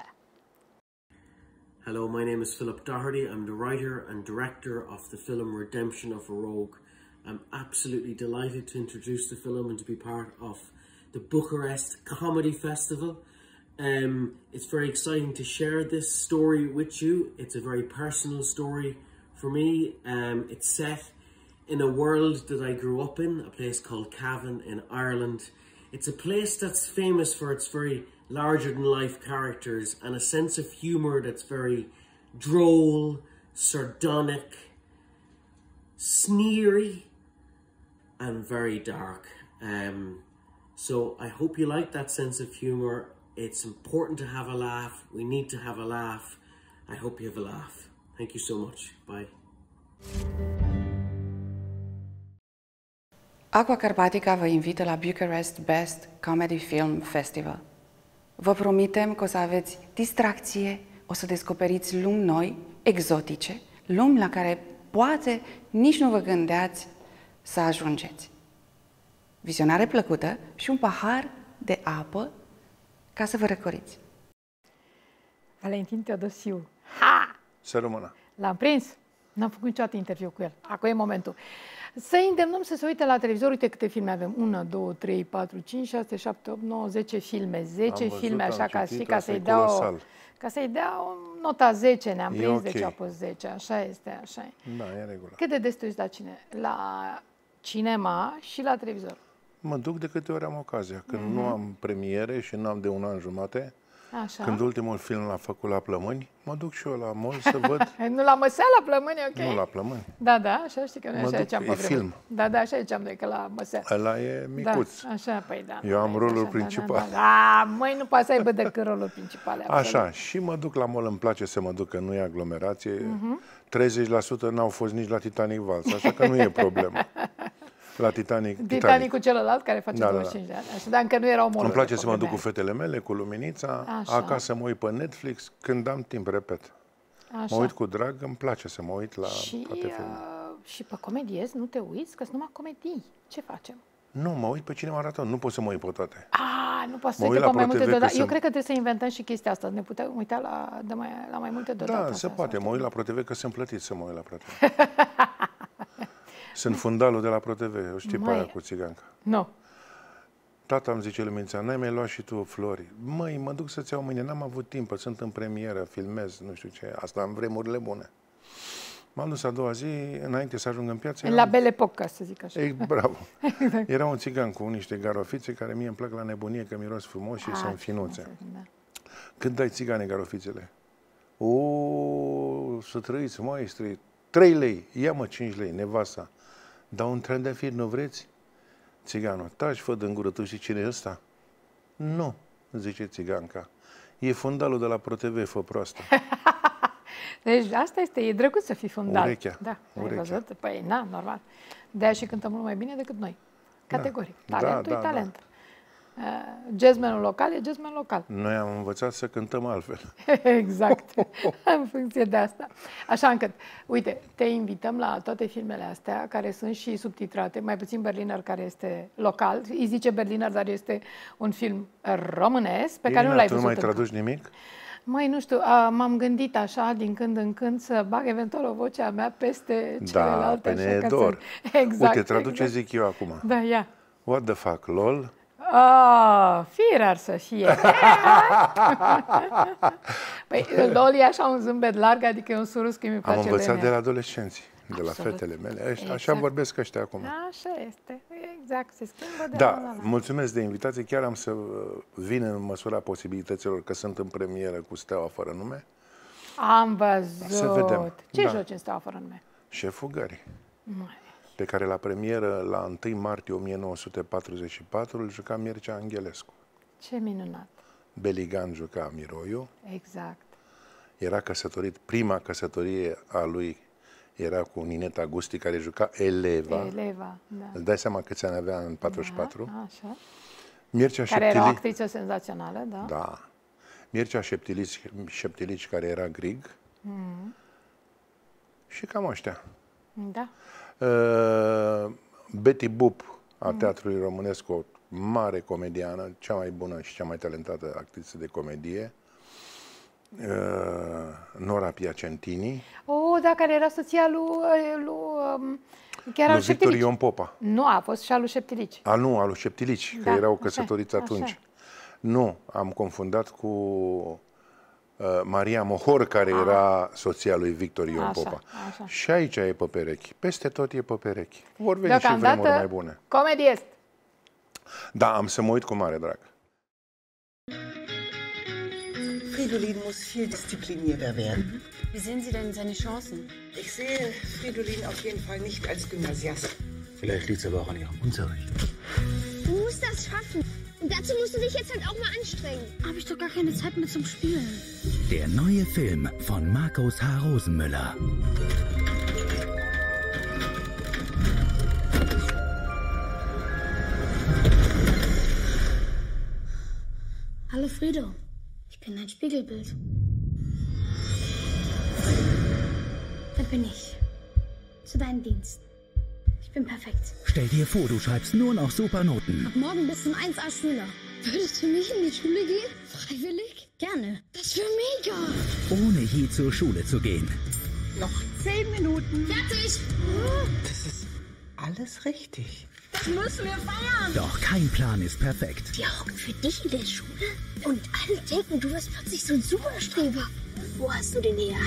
Hello, my name is Philip Doherty. I'm the writer and director of the film Redemption of a Rogue. I'm absolutely delighted to introduce the film and to be part of the Bucharest Comedy Festival. It's very exciting to share this story with you. It's a very personal story for me. It's set in a world that I grew up in, a place called Cavan in Ireland. It's a place that's famous for its very larger-than-life characters and a sense of humour that's very droll, sardonic, sneery, and very dark. So I hope you like that sense of humour. It's important to have a laugh. We need to have a laugh. I hope you have a laugh. Thank you so much. Bye. Aqua Carpatica vă invită la Bucharest Best Comedy Film Festival. Vă promitem că o să aveți distracție, o să descoperiți lumi noi, exotice, lumi la care poate nici nu vă gândeați să ajungeți. Vizionare plăcută și un pahar de apă ca să vă răcoriți. Valentin Teodosiu. Ha! Să rămână. L-am prins. N-am făcut niciodată interviu cu el. Acum e momentul. Să îndemnăm să se uite la televizor. Uite câte filme avem. 1, 2, 3, 4, 5, 6, 7, 8, 9, 10 filme. 10 filme, așa ca să-i dau... Ca să-i dau nota 10, ne-am prins, okay. Deci a fost 10. Așa este, așa e. Da, e în regulă. Cât de des te uiți la cinema și la televizor? Mă duc de câte ori am ocazia. Când nu am premiere și nu am de un an jumate, așa. Când ultimul film l-am făcut la Plămâni, mă duc și eu la mall să văd. Nu la Măsea, la Plămâni, ok? Nu la Plămâni. Da, da, așa știi că noi așa ziceam pe film. Da, da, așa ziceam noi că la Măsea. Ăla e micuț. Da, așa, păi da. Eu am rolul principal. Da, măi, nu poate să aibă decât rolul principal. Așa, și mă duc la mall, îmi place să mă duc, că nu e aglomerație. 30% n-au fost nici la Titanic Vals, așa că nu e problemă. La Titanicul celălalt, care face 25 de ani. Așa, dar încă nu erau mall. Îmi place să mă duc cu fetele mele, cu luminița, așa. Acasă mă uit pe Netflix, când am timp, repet. Așa. Mă uit cu drag, îmi place să mă uit la toate filmele. Și pe comediezi nu te uiți, că sunt numai comedii. Ce facem? Nu, mă uit pe Cinemaraton, nu pot să mă uit pe toate. Nu poți să uite pe mai multe deodată. Eu cred că trebuie să inventăm și chestia asta, ne putem uita la mai multe deodată. Da, se poate, mă uit la ProTV, că sunt plătit să mă uit la ProTV. Sunt fundalul de la ProTV, o știi pe aia cu țiganca. Nu. Tata îmi zice, Lumința, n-ai mai luat și tu flori? Măi, mă duc să-ți iau mâine, n-am avut timp, sunt în premieră, filmez, nu știu ce, asta în vremurile bune. M-am dus a doua zi, înainte să ajung în piață. La Belle Époque, ca să zic așa. Ei, bravo. Exact. Era un țigan cu niște garofițe care mie îmi plac la nebunie, că miros frumos și sunt finuțe. Da. Cât dai țigane garofițele? O, să trăiți, maestri, 3 lei, ia-mă 5 lei, nevasta. Dar un trandafir nu vreți? Țiganul, taci, fă din gură, tu știi cine e ăsta? Nu, zice țiganca. E fundalul de la ProTV, fă proastă. Deci asta este, e drăguț să fii fundal. Urechea. Da, urechea. ai văzut? Păi, na, normal. De-aia și cântăm mult mai bine decât noi. Categoric. Da. Talentul e talent. Jazzmanul local e jazzman local. Noi am învățat să cântăm altfel. Exact. În funcție de asta. Așa încât, uite, te invităm la toate filmele astea, care sunt și subtitrate, mai puțin Berliner, care este local. Îi zice Berliner, dar este un film românesc, pe care nu l-ai văzut. Tu nu mai traduci nimic? Mai nu știu, m-am gândit așa, din când în când, să bag eventual o voce a mea peste celelalte. Da, pe needor. Exact. Uite, traduce, zic eu acum. Da, ia. What the fuck, lol? Firar să fie. Păi, lol e așa un zâmbet larg, adică e un surus că mi place. Am învățat lenea. de la adolescenți, de la fetele mele. Așa exact. Vorbesc ăștia acum. Așa este, exact, se schimbă de Da, mulțumesc de invitație. Chiar am să vin în măsura posibilităților, că sunt în premieră cu Steaua fără nume. Am văzut. Să vedem. Ce joci în Steaua fără nume? Șeful Gării. Pe care la premieră, la 1 martie 1944, îl juca Mircea Angelescu. Ce minunat! Beligan juca Miroiu. Exact. Era căsătorit, prima căsătorie a lui era cu Nineta Gusti, care juca Eleva. Eleva, da. Îți dai seama câți ani avea în 44? Da, așa. Mircea care era o actriță senzațională, da? Da. Mircea Șeptilici, care era Grig. Și cam ăștia. Da. Betty Boop, a Teatrului Românesc, o mare comediană, cea mai bună și cea mai talentată actriță de comedie. Nora Piacentini. Da, care era soția lui Victor Ion Popa. Nu, a fost și a lui Șeptilici. Nu, a lui Șeptilici, că erau căsătoriți atunci. Așa. Nu, am confundat cu Maria Mohor, care era soția lui Victor Ion Popa. Așa. Și aici e pe perechi. Peste tot e pe perechi. Vor veni și vremuri mai bune. Comediest. Da, am să mă uit cu mare drag. Fridolin muss viel disziplinierter werden. Wie sehen Sie denn seine Chancen? Ich sehe Fridolin auf jeden Fall nicht als Gymnasiast. Vielleicht liegt es aber auch an Ihrem Unterricht. Du musst das schaffen. Und dazu musst du dich jetzt halt auch mal anstrengen. Habe ich doch gar keine Zeit mehr zum Spielen. Der neue Film von Markus H. Rosenmüller. Hallo Frido, ich bin dein Spiegelbild. Da bin ich. Zu deinen Diensten. Ich bin perfekt. Stell dir vor, du schreibst nur noch super Noten. Ab morgen bist du ein 1A-Schüler. Würdest du nicht in die Schule gehen? Freiwillig? Gerne. Das wäre mega. Ohne je zur Schule zu gehen. Noch 10 Minuten. Fertig. Das ist alles richtig. Das müssen wir feiern. Doch kein Plan ist perfekt. Wir hocken für dich in der Schule und alle denken, du wirst plötzlich so ein Superstreber. Wo hast du den her?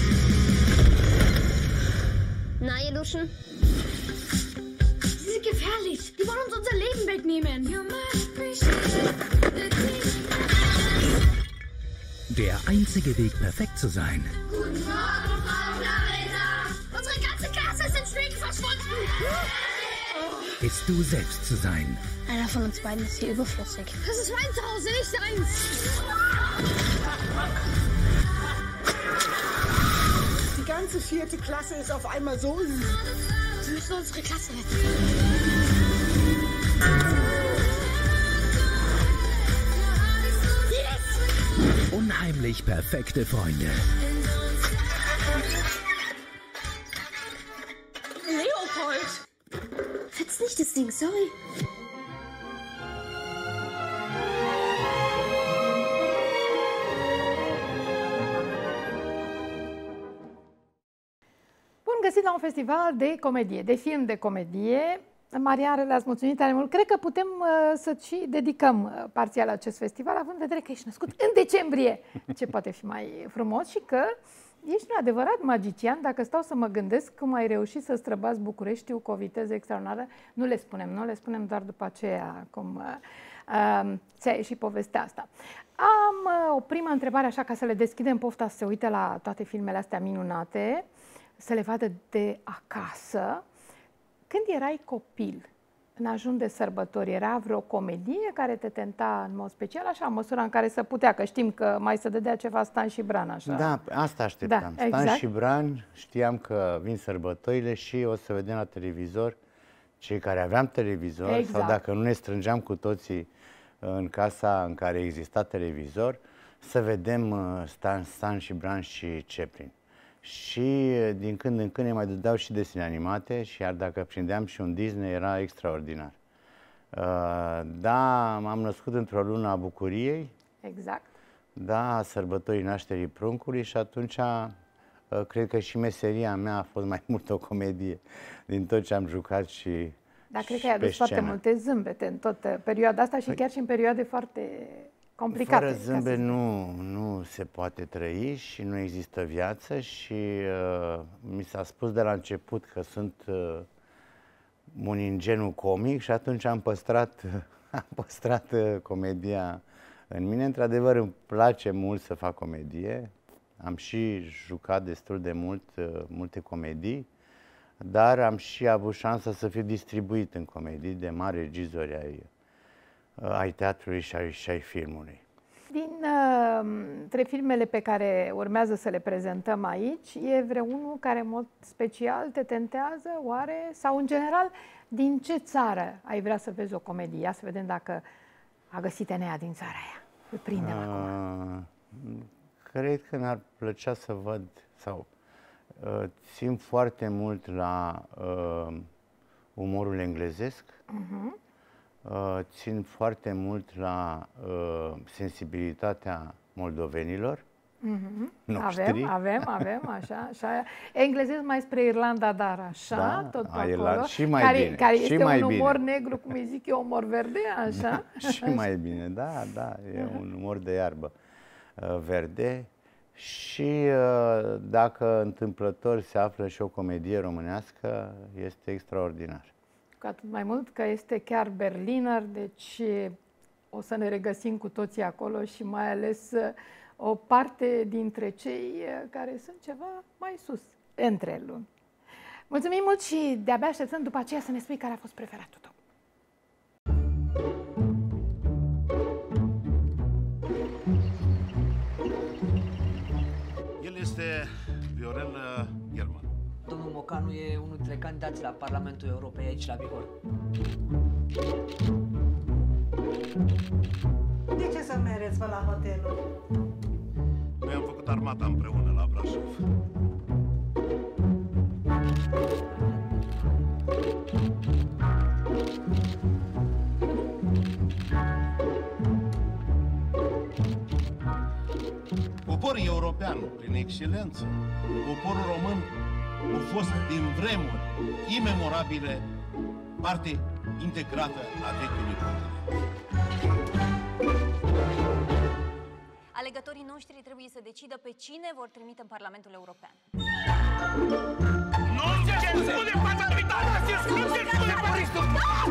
Na, ihr Luschen? Sie sind gefährlich. Die wollen uns unser Leben wegnehmen. Der einzige Weg, perfekt zu sein, Guten Morgen, Frau Clarissa. Unsere ganze Klasse ist im Schwingen verschwunden. ist du selbst zu sein. Einer von uns beiden ist hier überflüssig. Das ist mein Zuhause, nicht deins. Die ganze 4. Klasse ist auf einmal so... Sie müssen unsere Klasse retten. Yes! Unheimlich perfekte Freunde. Leopold! Fetzt nicht das Ding, sorry. Bun găsit la un festival de comedie, de film de comedie. Marian, le-ați mulțumit tare mult. Cred că putem să-ți și dedicăm parțial acest festival, având în vedere că ești născut în decembrie. Ce poate fi mai frumos și că ești un adevărat magician. Dacă stau să mă gândesc cum ai reușit să străbați Bucureștiul cu o viteză extraordinară, nu le spunem doar după aceea cum ți-a ieșit povestea asta. Am o primă întrebare, așa, ca să le deschidem pofta să se uite la toate filmele astea minunate, să le vadă de acasă. când erai copil, în ajun de sărbători, era vreo comedie care te tenta în mod special, așa, în măsura în care se putea, că știm că mai se dădea ceva Stan și Bran, așa. Da, asta așteptam. Da, exact. Stan și Bran, știam că vin sărbătorile și o să vedem la televizor, cei care aveam televizor, exact. Sau dacă nu ne strângeam cu toții în casa în care exista televizor, să vedem Stan și Bran și Chaplin. Și din când în când ne mai dădeau și desene animate, și iar dacă prindeam și un Disney, era extraordinar. Da, m-am născut într-o lună a bucuriei. Exact. Da, a sărbătorii nașterii pruncului și atunci cred că și meseria mea a fost mai mult o comedie din tot ce am jucat și dar cred că ai adus foarte multe zâmbete în toată perioada asta și chiar și în perioade foarte complicate. Fără zâmbet nu se poate trăi și nu există viață și mi s-a spus de la început că sunt un ingeniu comic și atunci am păstrat comedia în mine. Într-adevăr îmi place mult să fac comedie, am și jucat destul de multe comedii, dar am și avut șansa să fiu distribuit în comedii de mari regizori ai teatrului și ai filmului. Dintre filmele pe care urmează să le prezentăm aici, e vreunul care în mod special te tentează, oare? Sau în general, din ce țară ai vrea să vezi o comedie? Ia să vedem dacă a găsit Enea din țara aia. Îl prindem acum. Cred că mi-ar plăcea să văd, sau țin foarte mult la umorul englezesc. Țin foarte mult la sensibilitatea moldovenilor noștri. Avem, așa. Englezesc mai spre Irlanda, dar așa, da, tot pe acolo. Și mai bine. Care și este mai un bine. umor negru, cum îi zic eu, umor verde, așa. Da, și mai bine, da, e un umor de iarbă verde. Și dacă întâmplător se află și o comedie românească, este extraordinar. Cu atât mai mult că este chiar Berliner, deci o să ne regăsim cu toții acolo și mai ales o parte dintre cei care sunt ceva mai sus, între luni. Mulțumim mult și de-abia așteptăm după aceea să ne spui care a fost preferatul tău. El este Viorel German. Domnul Mocanu e unul dintre candidații la Parlamentul Europei aici la Bihor. De ce să mereți la hotelul? Noi am făcut armata împreună la Brașov. Poporul european, prin excelență, poporul român a fost din vremuri imemorabile parte integrată a vechiului continent. Alegătorii noștri trebuie să decidă pe cine vor trimite în Parlamentul European. Nu se spune majoritatea! Nu se spune Paristul!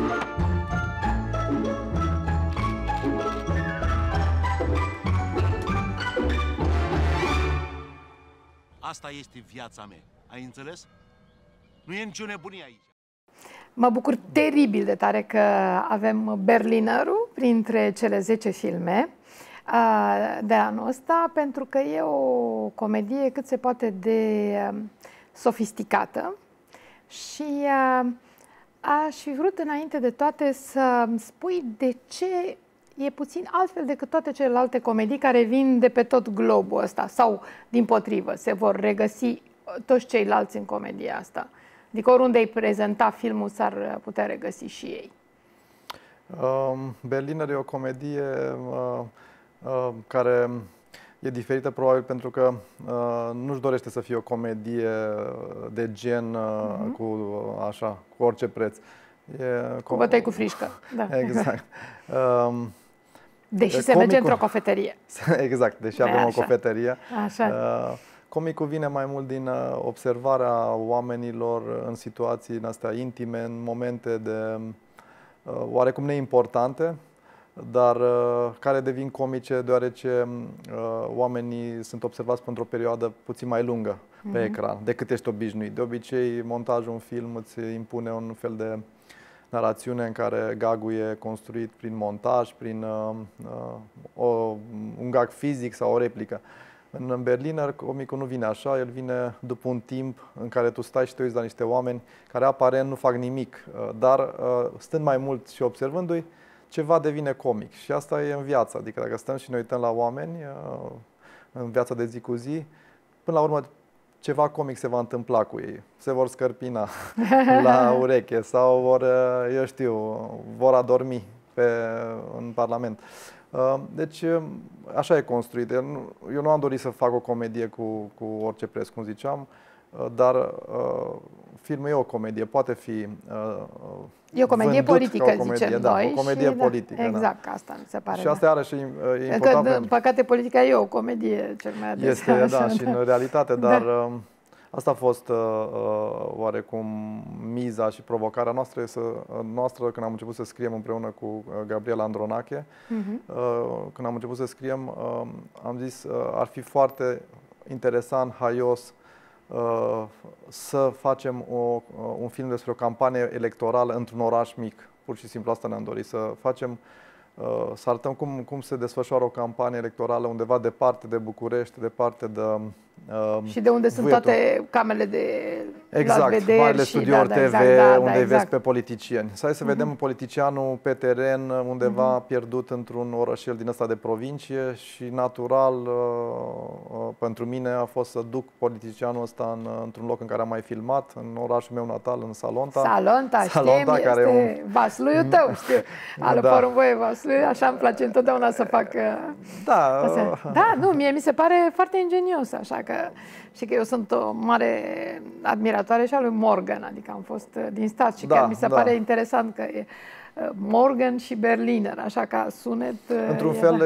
Asta este viața mea. Ai înțeles? Nu e nicio nebunie aici. Mă bucur teribil de tare că avem Berlinerul printre cele 10 filme de anul ăsta, pentru că e o comedie cât se poate de sofisticată și aș fi vrut înainte de toate să spui de ce e puțin altfel decât toate celelalte comedii care vin de pe tot globul ăsta sau, dimpotrivă, se vor regăsi toți ceilalți în comedia asta. Adică oriunde îi prezenta filmul s-ar putea regăsi și ei. Berliner e o comedie care e diferită probabil pentru că nu-și dorește să fie o comedie de gen cu orice preț. Cu bătăi cu frișcă. Da. Exact. Deși se merge într-o cofetărie. Exact, deși avem o cofetărie. Așa. Comicul vine mai mult din observarea oamenilor în situații astea intime, în momente de oarecum neimportante. dar care devin comice deoarece oamenii sunt observați pentru o perioadă puțin mai lungă pe ecran decât ești obișnuit. De obicei, montajul un film îți impune un fel de narațiune în care gagul e construit prin montaj, prin un gag fizic sau o replică. În Berliner, comicul nu vine așa, el vine după un timp în care tu stai și te uiți la niște oameni care aparent nu fac nimic, dar stând mai mult și observându-i, ceva devine comic. Și asta e în viață, adică dacă stăm și ne uităm la oameni în viața de zi cu zi, până la urmă ceva comic se va întâmpla cu ei. Se vor scărpina la ureche sau vor adormi în Parlament. Deci, așa e construit. Eu nu am dorit să fac o comedie cu orice preț, cum ziceam, dar filmul e o comedie, poate fi e o comedie politică, zicem noi. O comedie politică, exact, asta mi se pare. Și asta iarăși e important. Că, în păcate, politica e o comedie cel mai adesea. Este, da, și în realitate, dar asta a fost oarecum miza și provocarea noastră când am început să scriem împreună cu Gabriela Andronache. Când am început să scriem, am zis ar fi foarte interesant, haios, să facem un film despre o campanie electorală într-un oraș mic. Pur și simplu asta ne-am dorit, să arătăm cum se desfășoară o campanie electorală undeva departe de București, departe de și de unde sunt toate camerele de vederi, marile studiouri TV, unde îi vezi pe politicieni. Să hai să vedem politicianul pe teren, undeva pierdut într-un orășel din ăsta de provincie și natural pentru mine a fost să duc politicianul ăsta într-un loc în care am mai filmat, în orașul meu natal, în Salonta. Salonta, care este Vasluiul tău, știu. Alăpărul voi Vasluiul, așa îmi place întotdeauna să fac. Da, nu, mie mi se pare foarte ingenios, așa că și că eu sunt o mare admiratoare și a lui Morgan, adică am fost din stat și chiar mi se pare interesant că e Morgan și Berliner, așa ca sunet. Într-un fel,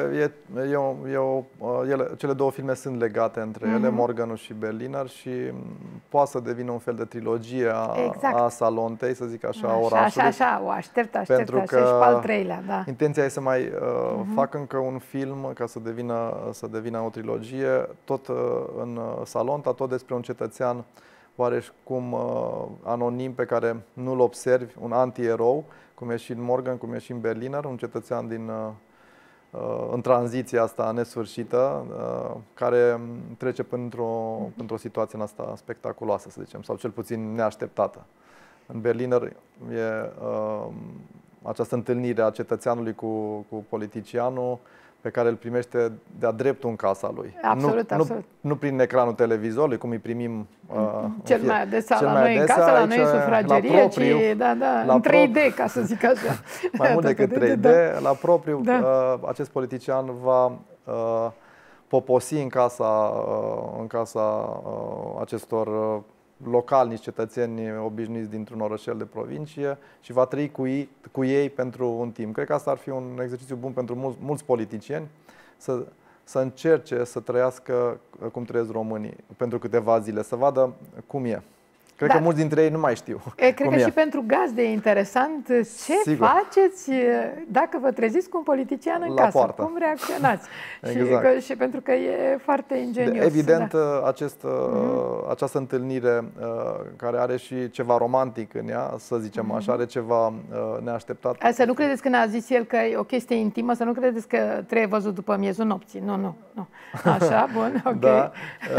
cele două filme sunt legate între ele, Morganul și Berliner, și poate să devină un fel de trilogie a Salontei, să zic așa, a orașului. Așa, o aștept, pentru că și pe al treilea, da. Intenția e să mai fac încă un film ca să devină o trilogie, tot în Salonta, tot despre un cetățean oareșcum anonim pe care nu-l observi, un anti-erou, cum e și în Morgan, cum e și în Berliner, un cetățean în tranziția asta nesfârșită, care trece printr-o situație în asta spectaculoasă, să zicem, sau cel puțin neașteptată. În Berliner e această întâlnire a cetățeanului cu politicianul, pe care îl primește de-a dreptul în casa lui. Absolut. Nu prin ecranul televizorului, cum îi primim cel mai adesea la noi în casă, la noi în sufragerie, ci în 3D, ca să zic așa. Mai mult decât 3D, la propriu, acest politician va poposi în casa acestor localnici cetățeni obișnuiți dintr-un orășel de provincie și va trăi cu ei pentru un timp. Cred că asta ar fi un exercițiu bun pentru mulți politicieni, să încerce să trăiască cum trăiesc românii pentru câteva zile, să vadă cum e. Cred că mulți dintre ei nu mai știu. Cred că și pentru gazde e interesant ce faceți dacă vă treziți cu un politician în casă. Poartă. Cum reacționați? Exact. Și pentru că e foarte ingenios. Evident, această întâlnire care are și ceva romantic în ea, să zicem așa, are ceva neașteptat. Să nu credeți când a zis el că e o chestie intimă, să nu credeți că trebuie văzut după miezul nopții. Nu. Așa, bun, ok. Da.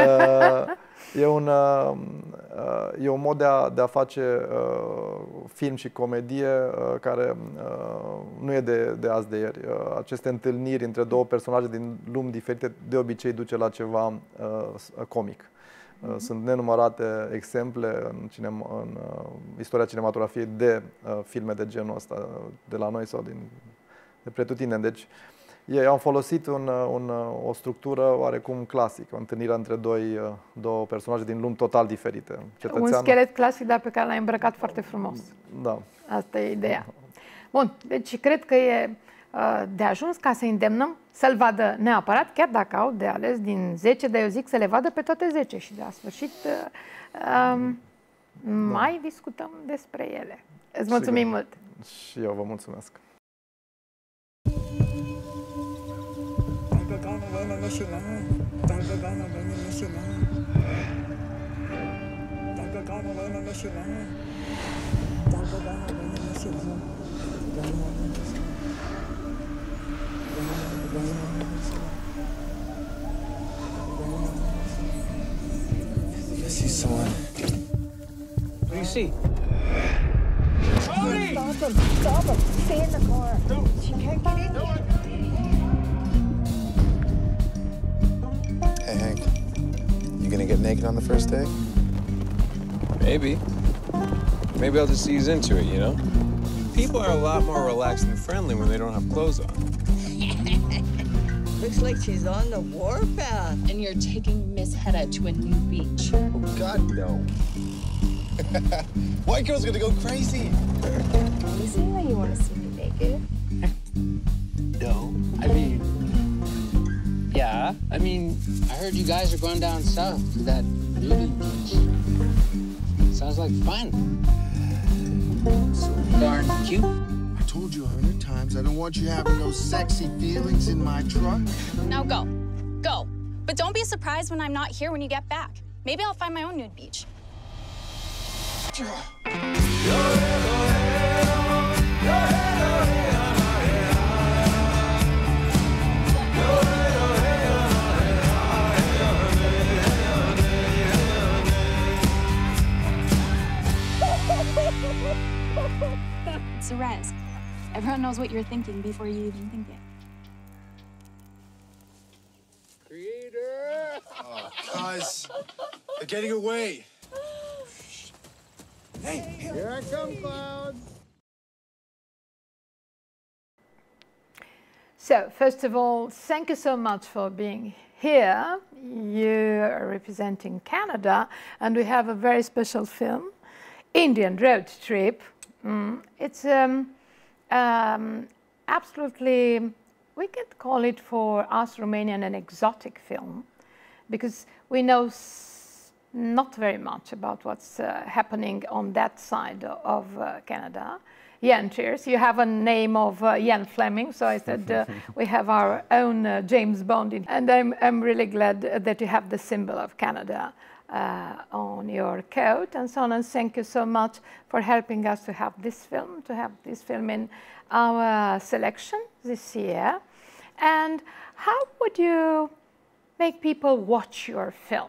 E un mod de a face film și comedie care nu e de azi de ieri. Aceste întâlniri între două personaje din lumi diferite de obicei duce la ceva comic. Sunt nenumărate exemple în istoria cinematografiei de filme de genul ăsta, de la noi sau de pretutindeni. Deci, am folosit o structură oarecum clasică, o întâlnire între două personaje din lumi total diferite. Un schelet clasic, dar pe care l-ai îmbrăcat foarte frumos. Da. Asta e ideea. Bun, deci cred că e de ajuns ca să îndemnăm să-l vadă neapărat, chiar dacă au de ales din 10, dar eu zic să le vadă pe toate 10 și de la sfârșit mai discutăm despre ele. Îți mulțumim mult! Și eu vă mulțumesc! I see someone. What do you see? Tony! Stop him! Stop him! Stay in the car. No. She can't get in. Hey, Hank. You gonna get naked on the first day? Maybe. Maybe I'll just ease into it, you know? People are a lot more relaxed and friendly when they don't have clothes on. Looks like she's on the warpath. And you're taking Miss Hedda to a new beach. Oh, God, no. White girl's gonna go crazy. You seem like you want to see me naked. No. I mean, yeah. I mean, I heard you guys are going down south to that nudie beach. Sounds like fun. So darn cute. I told you 100 times I don't want you having those sexy feelings in my truck. Now go. Go. But don't be surprised when I'm not here when you get back. Maybe I'll find my own nude beach. It's a res. Everyone knows what you're thinking before you even think it. Creator! Oh, guys, they're getting away. Hey, here I come, Cloud. So, first of all, thank you so much for being here. You are representing Canada, and we have a very special film, Indian Road Trip. It's absolutely, we could call it for us Romanian an exotic film, because we know not very much about what's happening on that side of Canada. Jan, cheers. You have a name of Jan Fleming, so I said we have our own James Bond. And I'm really glad that you have the symbol of Canada on your coat and so on. And thank you so much for helping us to have this film, in our selection this year. And how would you make people watch your film?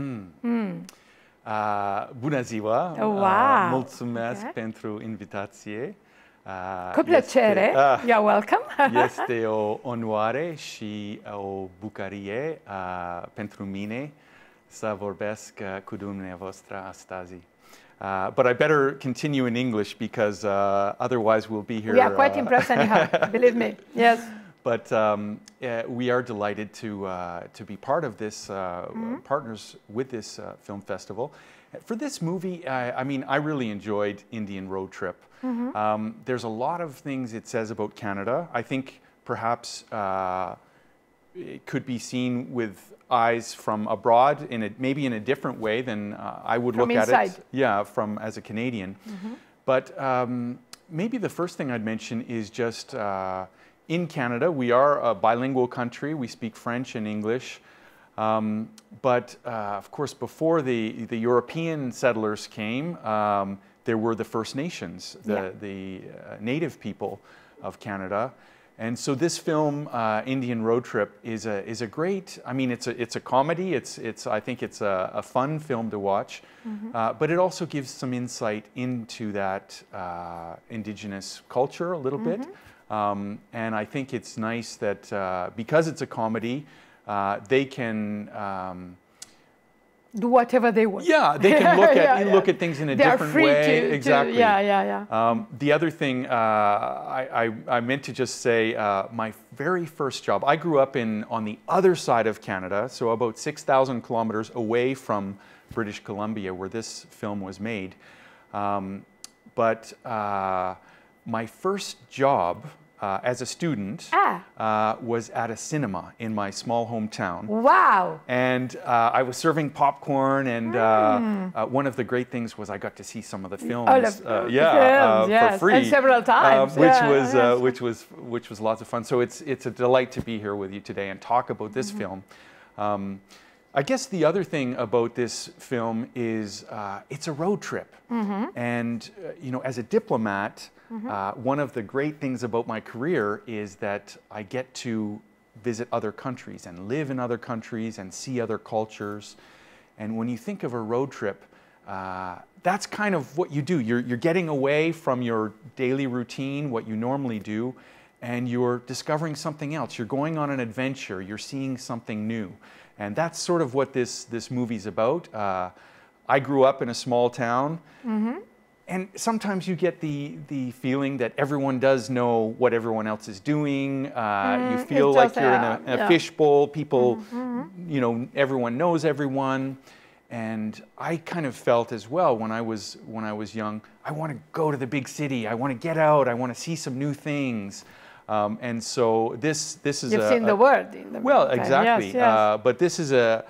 Bună ziua! Wow. Mulțumesc pentru invitație. Cu plăcere! You're welcome! Este o onoare și o bucurie pentru mine să vorbesc cu dumneavoastră astăzi. But I better continue in English because otherwise we'll be here. We are quite impressed anyhow, believe me. Yes. But we are delighted to be part of this, partners with this film festival. For this movie, I mean, I really enjoyed Indian Road Trip. There's a lot of things it says about Canada. I think perhaps it could be seen with eyes from abroad, maybe in a different way than I would look at it. Yeah, as a Canadian. But maybe the first thing I'd mention is just in Canada, we are a bilingual country. We speak French and English. But of course, before the European settlers came, there were the First Nations, the native people of Canada. And so this film, Indian Road Trip, is a great. I mean, it's a comedy. I think it's a fun film to watch, but it also gives some insight into that Indigenous culture a little bit. And I think it's nice that because it's a comedy, they can do whatever they want. Yeah, they can look at things in a different way. Exactly. The other thing I meant to just say, my very first job. I grew up on the other side of Canada, so about 6,000 kilometers away from British Columbia, where this film was made. But my first job as a student, was at a cinema in my small hometown. Wow! And I was serving popcorn, and one of the great things was I got to see some of the films. For free, and several times, which was lots of fun. So it's a delight to be here with you today and talk about this film. I guess the other thing about this film is it's a road trip. And you know, as a diplomat, one of the great things about my career is that I get to visit other countries and live in other countries and see other cultures. And when you think of a road trip, that's kind of what you do. You're getting away from your daily routine, what you normally do, and you're discovering something else. You're going on an adventure. You're seeing something new. And that's sort of what this movie's about. I grew up in a small town. And sometimes you get the feeling that everyone does know what everyone else is doing. You feel like you're in a fishbowl. People, you know, everyone knows everyone. And I kind of felt as well when I was young, I want to go to the big city. I want to get out. I want to see some new things. And so this is You've seen the world. Well, exactly. Yes. But this is a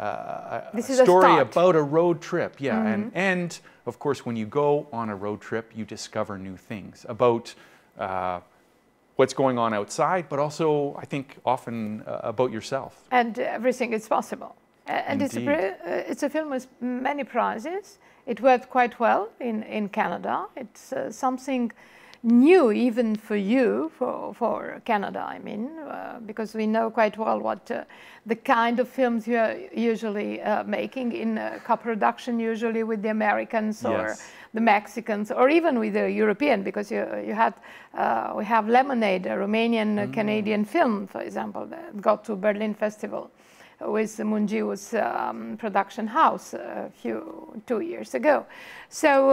story about a road trip. And of course, when you go on a road trip, you discover new things about what's going on outside, but also, I think, often about yourself. And everything is possible. And it's a film with many prizes. It worked quite well in Canada. It's something new even for you, for Canada, I mean, because we know quite well what the kind of films you are usually making in co-production, usually with the Americans or the Mexicans, or even with the European, because we have Lemonade, a Romanian Canadian film, for example, that got to Berlin Festival with Mungiu's production house 2 years ago. So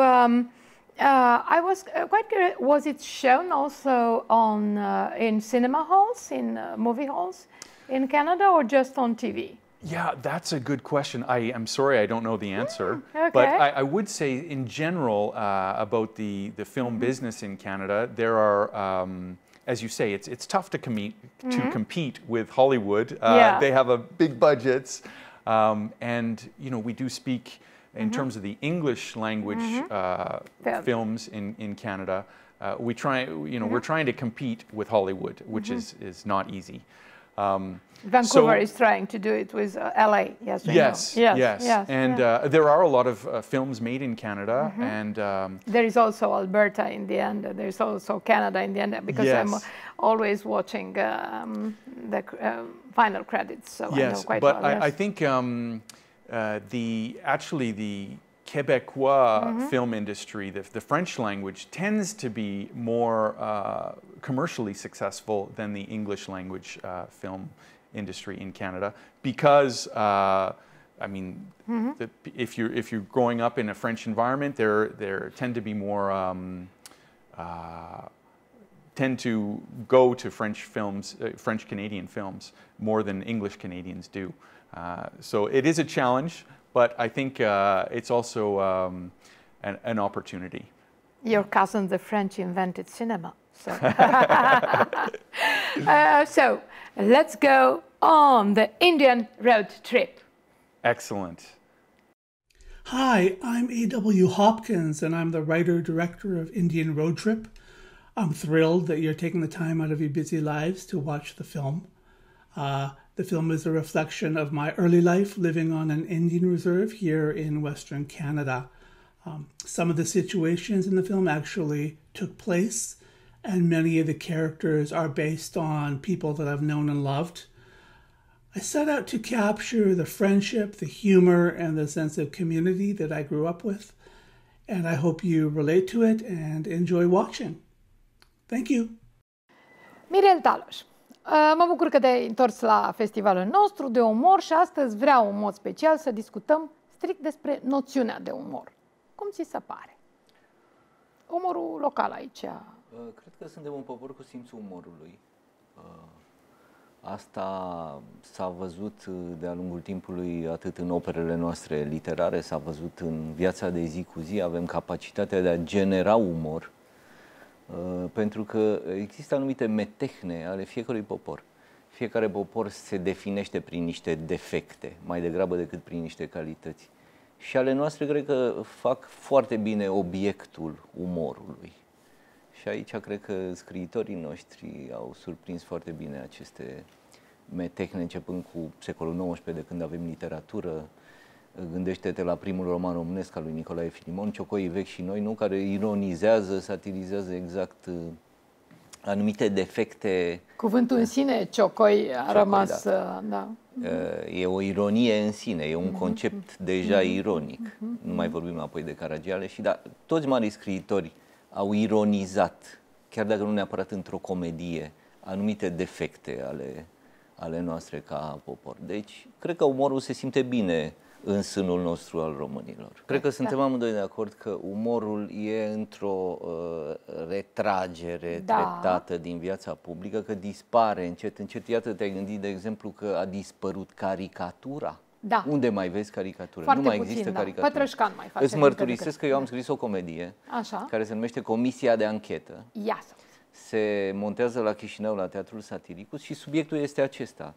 I was quite curious, was it shown also on in cinema halls, in movie halls in Canada, or just on TV? Yeah, that's a good question. I am sorry, I don't know the answer. Okay. But I would say in general about the film business in Canada, there are, as you say, it's tough to compete with Hollywood. They have big budgets. And, you know, we do speak in terms of the English language films in Canada. We try, you know, we're trying to compete with Hollywood, which is not easy. Vancouver is trying to do it with LA, yes. And there are a lot of films made in Canada, and there is also Alberta in the end. There's also Canada in the end, because I'm always watching the final credits, so I know quite well. I think the Quebecois film industry, the French language, tends to be more commercially successful than the English language film industry in Canada, because I mean, if you're growing up in a French environment, there tend to be more tend to go to French films, French Canadian films, more than English Canadians do. So it is a challenge, but I think it's also an opportunity. Your cousin, the French, invented cinema. So, so let's go on the Indian road trip. Excellent. Hi, I'm A.W. Hopkins, and I'm the writer-director of Indian Road Trip. I'm thrilled that you're taking the time out of your busy lives to watch the film. The film is a reflection of my early life living on an Indian reserve here in Western Canada. Some of the situations in the film actually took place, and many of the characters are based on people that I've known and loved. I set out to capture the friendship, the humor, and the sense of community that I grew up with, and I hope you relate to it and enjoy watching. Thank you! Mirel Taloș, mă bucur că te-ai întors la festivalul nostru de umor și astăzi vreau în mod special să discutăm strict despre noțiunea de umor. Cum ți se pare? Umorul local aici. Cred că suntem un popor cu simțul umorului. Asta s-a văzut de-a lungul timpului atât în operele noastre literare, s-a văzut în viața de zi cu zi. Avem capacitatea de a genera umor Pentru că există anumite metehne ale fiecărui popor. Fiecare popor se definește prin niște defecte, mai degrabă decât prin niște calități. Și ale noastre cred că fac foarte bine obiectul umorului. Și aici cred că scriitorii noștri au surprins foarte bine aceste metehne, începând cu secolul XIX, de când avem literatură. Gândește-te la primul roman românesc al lui Nicolae Filimon, Ciocoii vechi și noi, nu? Care ironizează, satirizează exact anumite defecte. Cuvântul în sine, ciocoi, a rămas, da. E o ironie în sine, e un concept deja ironic. Nu mai vorbim apoi de Caragiale și da, toți marii scriitori au ironizat, chiar dacă nu neapărat într-o comedie, anumite defecte ale noastre ca popor. Deci, cred că umorul se simte bine în sânul nostru al românilor. Cred că suntem amândoi de acord că umorul e într-o retragere treptată din viața publică, că dispare încet, încet. Iată, te-ai gândit, de exemplu, că a dispărut caricatura? Da. Unde mai vezi caricatură? Foarte nu mai puțin, există caricatură. Pătrășcan mai face. Îți mărturisesc că eu am scris o comedie care se numește Comisia de Anchetă. Se montează la Chișinău, la Teatrul Satiricus și subiectul este acesta.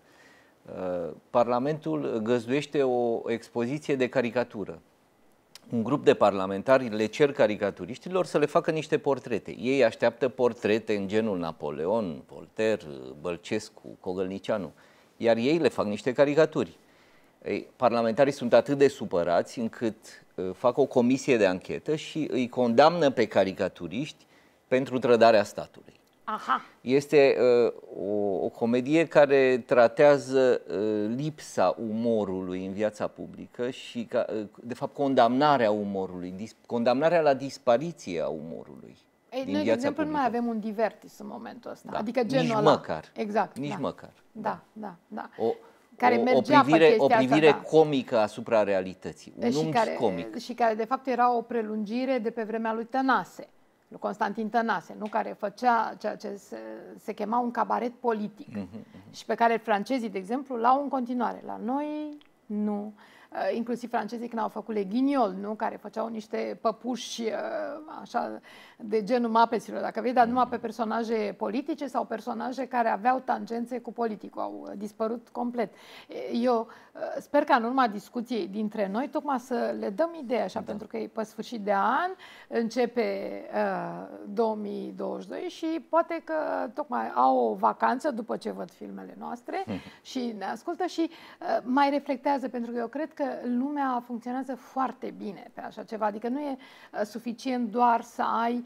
Parlamentul găzduiește o expoziție de caricatură. Un grup de parlamentari le cer caricaturiștilor să le facă niște portrete. Ei așteaptă portrete în genul Napoleon, Voltaire, Bălcescu, Cogălnicianu, iar ei le fac niște caricaturi. Parlamentarii sunt atât de supărați încât fac o comisie de anchetă și îi condamnă pe caricaturiști pentru trădarea statului. Aha. Este o comedie care tratează lipsa umorului în viața publică și, de fapt, condamnarea umorului, condamnarea la dispariție a umorului. Noi, de exemplu, nu mai avem un divertis în momentul ăsta. Da. Adică genul nici ăla. Măcar. Exact. Nici măcar. Da, da, da. Care o privire comică asupra realității. Un unghi comic. Și care, de fapt, era o prelungire de pe vremea lui Tănase. Lui Constantin Tănase, nu? Care făcea ceea ce se chema un cabaret politic și pe care francezii, de exemplu, l-au în continuare. La noi, nu. Inclusiv francezii când au făcut Le Guignol, nu? Care făceau niște păpuși așa de genul Mapeților, dacă vrei, dar numai pe personaje politice sau personaje care aveau tangențe cu politicul, au dispărut complet. Eu sper că în urma discuției dintre noi tocmai să le dăm idee așa, pentru că e pe sfârșit de an, începe 2022 și poate că tocmai au o vacanță după ce văd filmele noastre și ne ascultă și mai reflectează, pentru că eu cred că lumea funcționează foarte bine pe așa ceva, adică nu e suficient doar să ai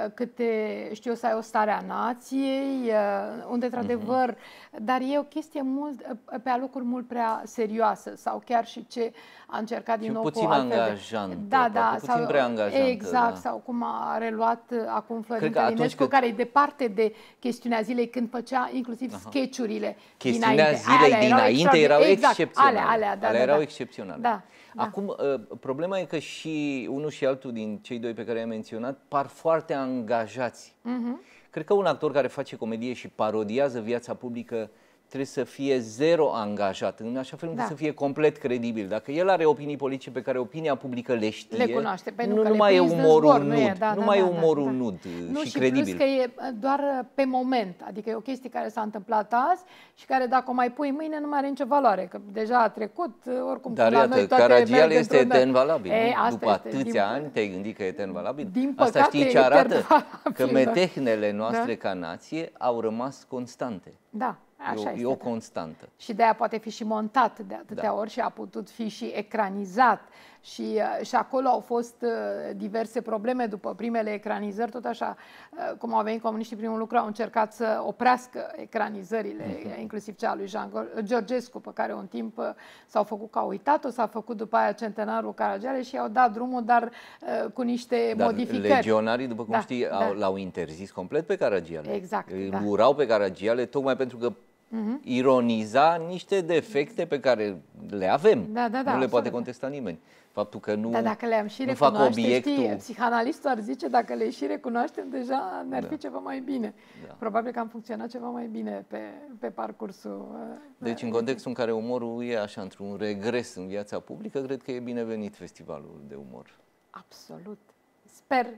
să ai o stare a nației, unde într-adevăr, dar e o chestie mult, pe alocuri mult prea serioasă sau chiar și ce a încercat din nou puțin cu altfel angajantă, puțin prea angajantă. Exact, sau cum a reluat acum Florin Călinescu, care e departe de chestiunea zilei când făcea inclusiv sketchurile chestiunea zilei dinainte erau excepționale. Alea erau excepționale. Da. Acum, problema e că și unul și altul din cei doi pe care i-am menționat par foarte angajați. Cred că un actor care face comedie și parodiază viața publică trebuie să fie zero angajat, în așa fel încât să fie complet credibil. Dacă el are opinii politice pe care opinia publică le știe, le cunoaște, nu mai e umorul nud, nu mai e umorul nud și credibil. Și plus că e doar pe moment, adică e o chestie care s-a întâmplat azi și care dacă o mai pui mâine nu mai are nicio valoare, că deja a trecut, oricum. Dar iată, Caragiale este etern valabil. După atâția ani te-ai gândit că e etern valabil? Asta știi ce arată? Că metehnele noastre ca nație au rămas constante. Da. E o constantă. Și de aia poate fi și montat de atâtea ori și a putut fi și ecranizat. Și acolo au fost diverse probleme după primele ecranizări, tot așa cum au venit comuniștii, primul lucru au încercat să oprească ecranizările, inclusiv cea a lui Jean Georgescu, pe care un timp s-au făcut ca uitat-o, s-a făcut după aia Centenarul Caragiale și i-au dat drumul, dar cu niște modificări. Legionarii, după cum știi, l-au interzis complet pe Caragiale. Exact. Îl urau pe Caragiale tocmai pentru că ironiza niște defecte pe care le avem. Nu le poate contesta nimeni. Faptul că nu, dacă le-am și recunoaște, obiectul... știi, psihanalistul ar zice, dacă le și recunoaștem, deja ne-ar fi ceva mai bine. Probabil că am funcționat ceva mai bine pe parcursul... Deci, în contextul în care umorul e așa, într-un regres în viața publică, cred că e binevenit festivalul de umor. Absolut. Sper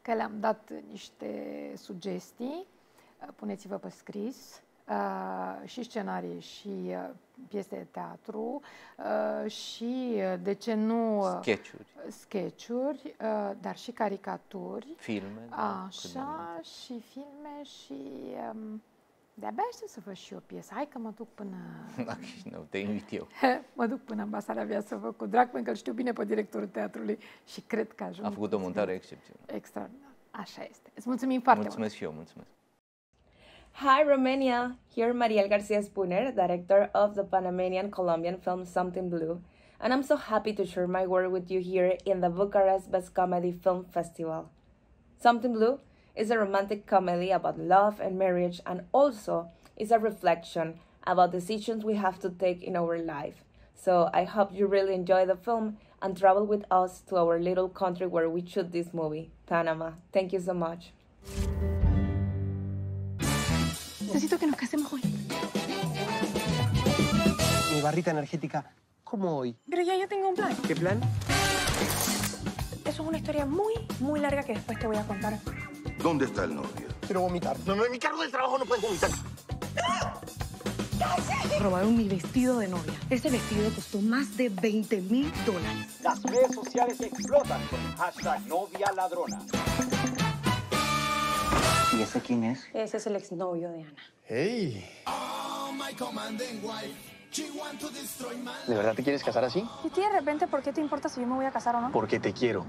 că le-am dat niște sugestii, puneți-vă pe scris, și scenarii și piese de teatru și, de ce nu, sketch-uri, dar și caricaturi. Filme. Așa, și filme și... de-abia aștept să văd și eu piesă. Hai că mă duc până... Nu, te invit eu. Mă duc până în Basarabia să văd cu drag, pentru că îl știu bine pe directorul teatrului și cred că ajung. A făcut o montare excepțională. Extraordinar. Așa este. Îți mulțumim foarte mult. Mulțumesc și eu, mulțumesc. Hi Romania! Here Mariel Garcia Spooner, director of the Panamanian Colombian film Something Blue, and I'm so happy to share my work with you here in the Bucharest Best Comedy Film Festival. Something Blue is a romantic comedy about love and marriage, and also is a reflection about decisions we have to take in our life. So I hope you really enjoy the film and travel with us to our little country where we shoot this movie, Panama. Thank you so much. Necesito que nos casemos hoy. Mi barrita energética, ¿cómo hoy? Pero ya yo tengo un plan. ¿Qué plan? Eso es una historia muy larga que después te voy a contar. ¿Dónde está el novio? Quiero vomitar. No, en mi cargo del trabajo no puedes vomitar. Robaron mi vestido de novia. Ese vestido costó más de $20,000. Las redes sociales explotan con el hashtag novia ladrona. ¿Y ese quién es? Ese es el exnovio de Ana. ¡Hey! ¿De verdad te quieres casar así? ¿Y tú de repente por qué te importa si yo me voy a casar o no? Porque te quiero.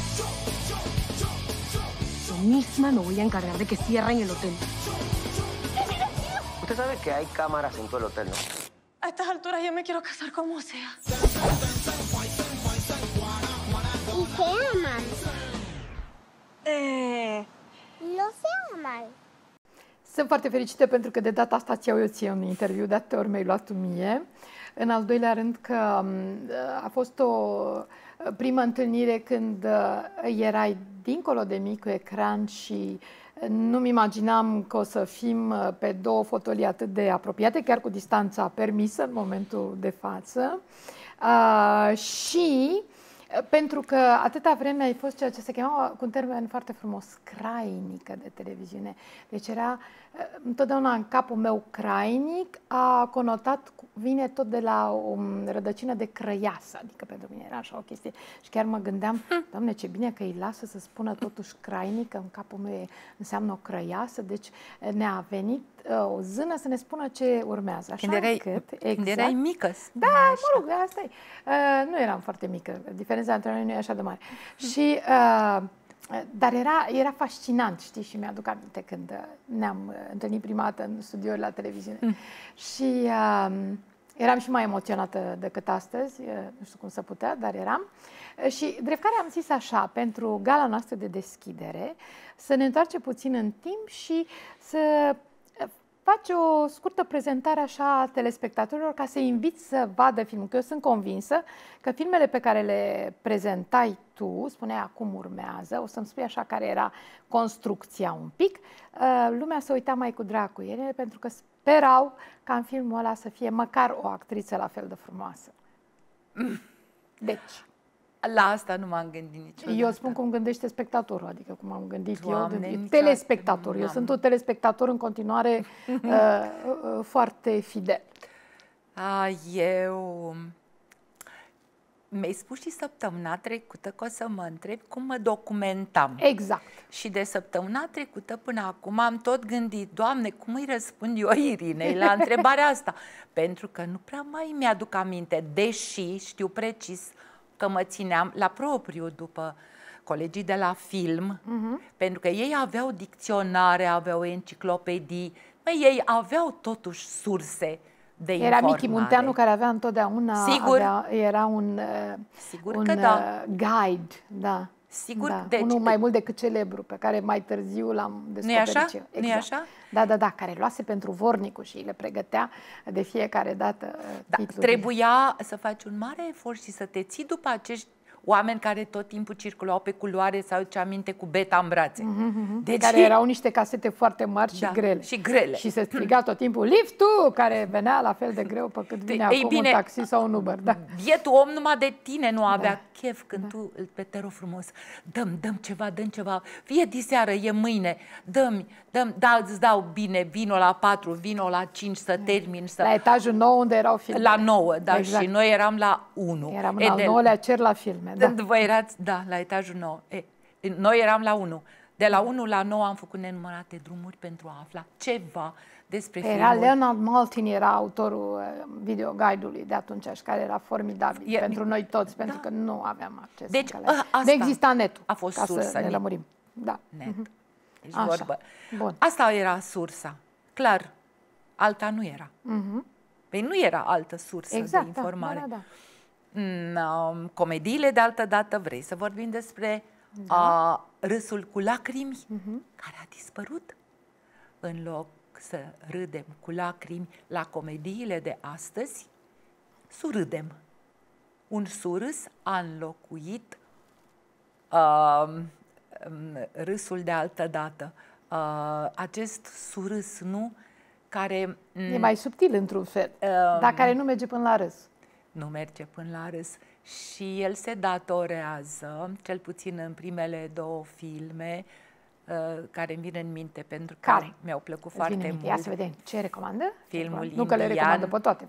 Yo misma me voy a encargar de que cierren el hotel. Usted sabe que hay cámaras en todo el hotel, ¿no? A estas alturas yo me quiero casar como sea. ¿Y qué aman? No se aman. Sunt foarte fericită pentru că de data asta ți-au eu ție un interviu, de atâtea ori mi-ai luat tu mie. În al doilea rând că a fost o primă întâlnire când erai dincolo de micul ecran și nu-mi imaginam că o să fim pe două fotolii atât de apropiate, chiar cu distanța permisă în momentul de față. Și pentru că atâta vreme ai fost ceea ce se chema cu un termen foarte frumos, crainică de televiziune. Deci era întotdeauna în capul meu crainic, a conotat, vine tot de la o rădăcină de crăiasă, adică pentru mine era așa o chestie. Și chiar mă gândeam, Doamne, ce bine că îi lasă să spună totuși crainică, în capul meu înseamnă o crăiasă, deci ne-a venit o zână să ne spună ce urmează. Așa când erai mică. Da, mă rog, asta e. Nu eram foarte mică, diferența între noi nu e așa de mare. Și, dar era fascinant, știi, și mi-aduc aminte când ne-am întâlnit prima dată în studioul la televiziune. Și eram și mai emoționată decât astăzi, nu știu cum să putea, dar eram. Și drept care am zis așa, pentru gala noastră de deschidere, să ne întoarcem puțin în timp și să faci o scurtă prezentare așa a telespectatorilor ca să invit să vadă filmul. Că eu sunt convinsă că filmele pe care le prezentai tu, spuneai acum urmează, o să-mi spui așa care era construcția un pic, lumea se uita mai cu drag cu ele, pentru că sperau ca în filmul ăla să fie măcar o actriță la fel de frumoasă. Deci... La asta nu m-am gândit niciodată. Eu spun cum gândește spectatorul, adică cum am gândit eu, telespectator. Eu sunt un telespectator în continuare foarte fidel. Eu... Mi-ai spus și săptămâna trecută că o să mă întreb cum mă documentam. Exact. Și de săptămâna trecută până acum am tot gândit, Doamne, cum îi răspund eu Irinei la întrebarea asta? Pentru că nu prea mai mi-aduc aminte, deși știu precis că mă țineam la propriu după colegii de la film, pentru că ei aveau dicționare, aveau enciclopedii, ei aveau totuși surse de informare. Era Michi Munteanu care avea întotdeauna, era un guide, da. Sigur, da. Deci, unul mai mult decât celebru, pe care mai târziu l-am descoperit. Nu-i așa? Exact. Nu-i așa? Da, care luase pentru Vornicu și le pregătea de fiecare dată titlurile. Trebuia să faci un mare efort și să te ții după acești oameni care tot timpul circulau pe culoare, să aduce aminte, cu Beta în brațe. Deci, care erau niște casete foarte mari și grele. Și grele. Și se striga tot timpul liftul, care venea la fel de greu pe cât vine acum un taxi sau un Uber. Da. Bietul om numai de tine nu avea chef când tu, te rog frumos, dăm ceva, fie diseară, e mâine, îți dau bine, vino la 4, vino la 5 să termin. La etajul 9 unde erau filme. La 9, da, exact. Și noi eram la 1. Eram în al 9-lea cer la filme. Da. Voi erați, la etajul 9. Noi eram la 1. De la 1 la 9 am făcut nenumărate drumuri pentru a afla ceva despre filmul. Leonard Maltin, era autorul videoguide-ului de atunci, care era formidabil pentru noi toți, pentru că nu aveam acces. Deci, nu exista netul, a fost ca sursa, să ne lămurim. Da. Net. Deci vorbă. Bun. Asta era sursa. Clar, alta nu era. Păi nu era altă sursă de informare. Comediile de altă dată, vrei să vorbim despre Râsul cu lacrimi, care a dispărut. În loc să râdem cu lacrimi la comediile de astăzi, surâdem. Un surâs a înlocuit râsul de altă dată. Acest surâs, nu? Care e mai subtil într-un fel, dar care nu merge până la râs. Nu merge până la râs. Și el se datorează, cel puțin în primele 2 filme, care îmi vin în minte pentru că mi-au plăcut foarte mult. Ia să vedem. Ce recomandă? Filmul indian. Nu că le recomandă pe toate,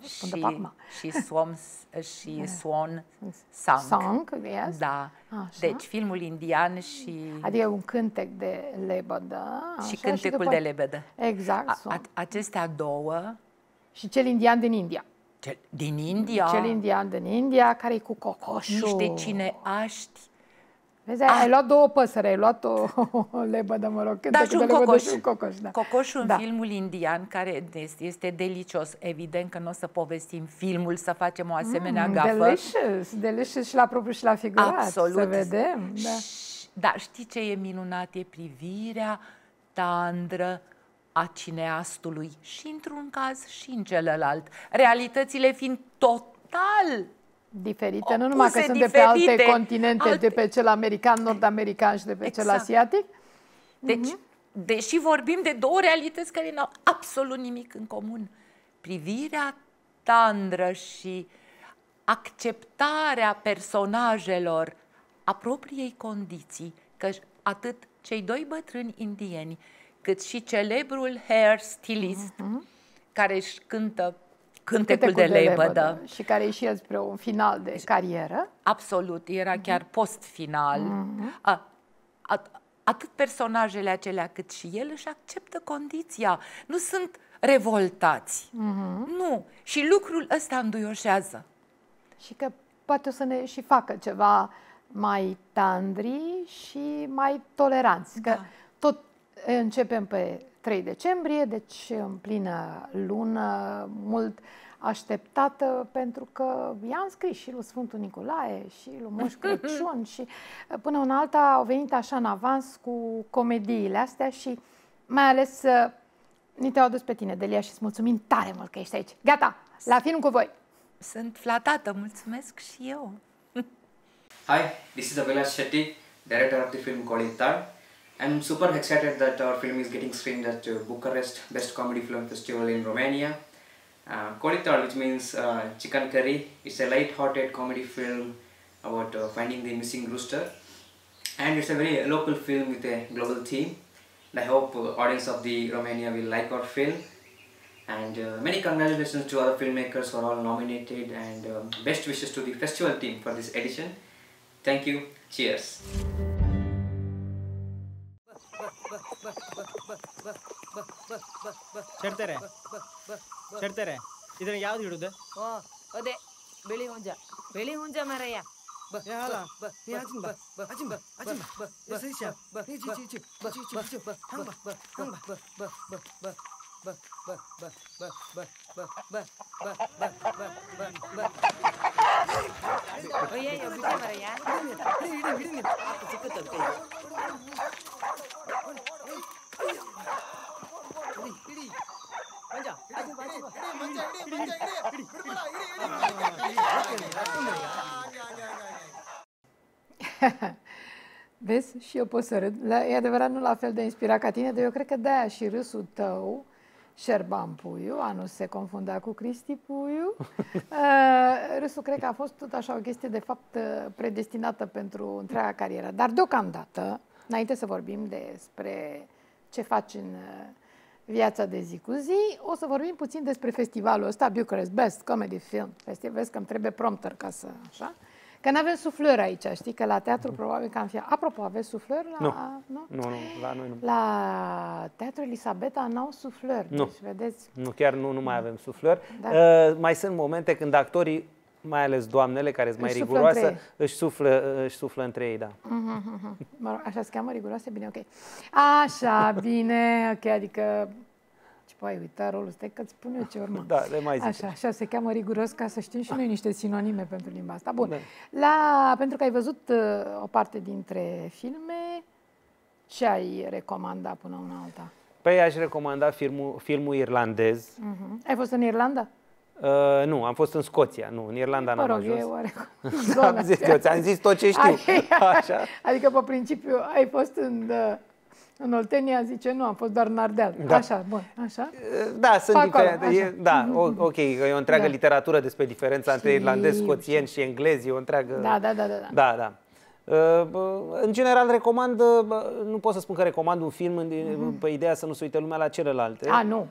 și Swan Song. Yes. Da. Așa. Deci filmul indian și... Adică un cântec de lebădă. Și cântecul de lebădă. Exact. Acestea 2. Și cel indian din India. Din India? Cel indian din India, care e cu cocoșul. Niște cineaști. Vezi, ai luat 2 păsări, ai luat o lebădă, mă rog, și un cocoș. Și un cocoș, da. Cocoșul în filmul indian, care este delicios. Evident că nu o să povestim filmul, să facem o asemenea gafă. Delicious și la propriu și la figurat. Absolut. Să vedem. Da. Dar știi ce e minunat? E privirea tandră a cineastului și într-un caz și în celălalt. Realitățile fiind total diferite, nu numai că sunt de pe alte continente, de pe cel american, nord-american și de pe cel asiatic. Deci, deși vorbim de 2 realități care n-au absolut nimic în comun, privirea tandră și acceptarea personajelor a propriei condiții, că atât cei 2 bătrâni indieni, cât și celebrul hair stylist, care își cântă cântecul de lebădă. Și care e și el spre un final de carieră. Absolut, era chiar post-final. Atât personajele acelea, cât și el își acceptă condiția. Nu sunt revoltați. Nu. Și lucrul ăsta înduioșează. Și că poate o să ne și facă ceva mai tandri și mai toleranți. Că tot începem pe 3 decembrie, deci în plină lună, mult așteptată, pentru că i-am scris și lui Sfântul Nicolae și lui Moș Crăciun și până în alta au venit așa în avans cu comediile astea și mai ales ni te-au adus pe tine, Delia, și îți mulțumim tare mult că ești aici. Gata, la film cu voi! Sunt flatată, mulțumesc și eu! Hi, this is Abhilash Shetty, director of the film Kolitar. I'm super excited that our film is getting screened at Bucharest Best Comedy Film Festival in Romania. Kolitar, which means chicken curry, it's a light-hearted comedy film about finding the missing rooster. And it's a very local film with a global theme. I hope audience of the Romania will like our film. And many congratulations to other filmmakers who are all nominated, and best wishes to the festival team for this edition. Thank you. Cheers. ಶೆಡ್ತಾರೆ ಇದನ್ನ ಯಾವ್ದು ಹಿಡುದು ಅದೇ ಬಿಳಿ ಹುಂಜ ಮರಯ್ಯ ಅಯ್ಯಯ್ಯೋ ಬಿಟ್ಟೆ ಮರಯ್ಯ ಸಿಕ್ಕುತ್ತೆ Vezi? Și eu pot să râd. E adevărat, nu la fel de inspirat ca tine, dar eu cred că de-aia și râsul tău, Șerban Puiu, a nu se confunda cu Cristi Puiu, râsul cred că a fost tot așa o chestie de fapt predestinată pentru întreaga carieră. Dar deocamdată, înainte să vorbim despre ce faci în viața de zi cu zi, o să vorbim puțin despre festivalul ăsta, Bucharest Best Comedy Film Festival. Vezi că îmi trebuie prompter ca să... așa. Că n-avem suflări aici, știi? Că la teatru probabil că am fi... Apropo, aveți suflări la... Nu, la noi nu. La Teatrul Elisabeta n-au suflări, nu. Deci, vedeți... Nu, chiar nu mai avem suflări. Da. Mai sunt momente când actorii, mai ales doamnele, care sunt mai riguroase, își suflă între ei, da. Mă rog, așa se cheamă, riguroase? Bine, ok. Așa, bine, ok, adică... Păi, uita rolul, stai că-ți spun eu ce urmă. Da, le mai zic. Așa se cheamă riguros, ca să știm și noi niște sinonime pentru limba asta. Bun. Da. Pentru că ai văzut o parte dintre filme, ce ai recomanda până una alta? Păi aș recomanda filmul irlandez. Ai fost în Irlanda? Nu, am fost în Scoția. Nu, în Irlanda n-am ajuns. Eu ți-am zis tot ce știu. Așa. Adică, pe principiu, ai fost în Oltenia, zice, nu, am fost doar în Ardeal. Da. Așa, bun, așa. Da, sunt diferente. Da, ok, e o întreagă literatură despre diferența între irlandezi, scoțieni și englezi, e o întreagă... Da. În general recomand, nu pot să spun că recomand un film pe ideea să nu se uite lumea la celelalte. Nu.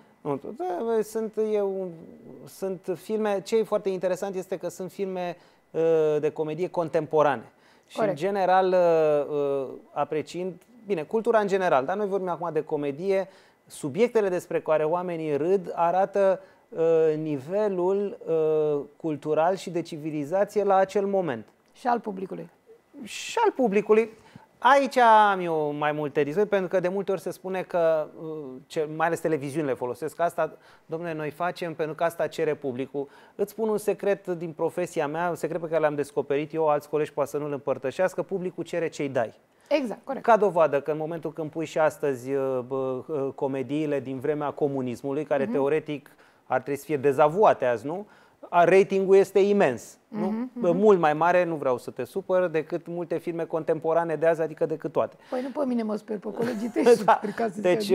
Sunt filme, ce e foarte interesant este că sunt filme de comedie contemporane. Și în general apreciind, bine, cultura în general, dar noi vorbim acum de comedie, subiectele despre care oamenii râd arată nivelul cultural și de civilizație la acel moment. Și al publicului. Și al publicului. Aici am eu mai multe rizori, pentru că de multe ori se spune că, mai ales televiziunile folosesc asta, domnule, noi facem pentru că asta cere publicul. Îți spun un secret din profesia mea, un secret pe care l-am descoperit eu, alți colegi poate să nu-l împărtășească, publicul cere ce-i dai. Exact, corect. Ca dovadă că în momentul când pui și astăzi comediile din vremea comunismului, care teoretic ar trebui să fie dezavuate azi, nu? Ratingul este imens. Mult mai mare, nu vreau să te supăr, decât multe filme contemporane de azi, adică decât toate. Păi nu pe mine mă sper, pe colegii tăi Deci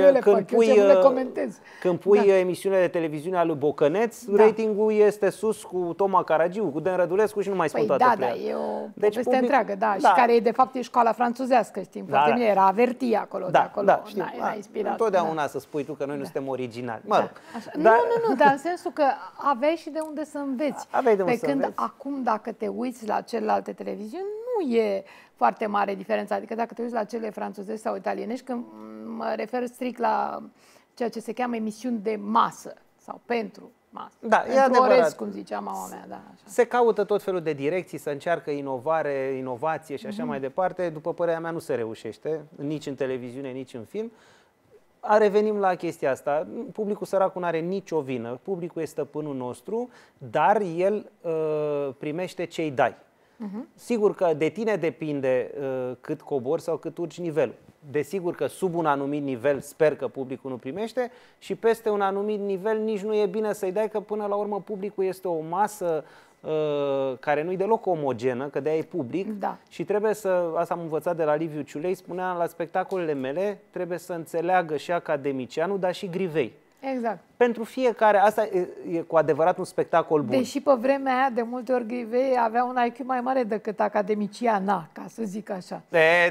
când pui emisiunile de televiziune a lui Bocăneț, ratingul este sus cu Toma Caragiu, cu Dan Rădulescu și nu mai spun toate plea. E o poveste întreagă, și care e de fapt e școala franțuzească, știm foarte bine, era Averti acolo, de acolo. Întotdeauna să spui tu că noi nu suntem originali. Nu, dar în sensul că aveai și de unde să înveți. Pe când acum, dacă te uiți la celelalte televiziuni, nu e foarte mare diferența. Adică dacă te uiți la cele franțuzești sau italienești, când mă refer strict la ceea ce se cheamă emisiuni de masă sau pentru masă. Da, pentru e adevărat. orez, cum zicea mama mea. Da, așa. Se caută tot felul de direcții, să încearcă inovație și așa mai departe. După părerea mea nu se reușește, nici în televiziune, nici în film. Revenim la chestia asta. Publicul săracul nu are nicio vină. Publicul e stăpânul nostru, dar el primește ce-i dai. Sigur că de tine depinde cât cobori sau cât urci nivelul. Desigur că sub un anumit nivel sper că publicul nu primește și peste un anumit nivel nici nu e bine să-i dai, că până la urmă publicul este o masă care nu-i deloc omogenă, că de-aia e public și trebuie să, asta am învățat de la Liviu Ciulei, spunea la spectacolele mele, trebuie să înțeleagă și academicianul, dar și grivei. Exact. Pentru fiecare, asta e cu adevărat un spectacol bun. Deși pe vremea aia, de multe ori, grivei avea un IQ mai mare decât academiciana, ca să zic așa.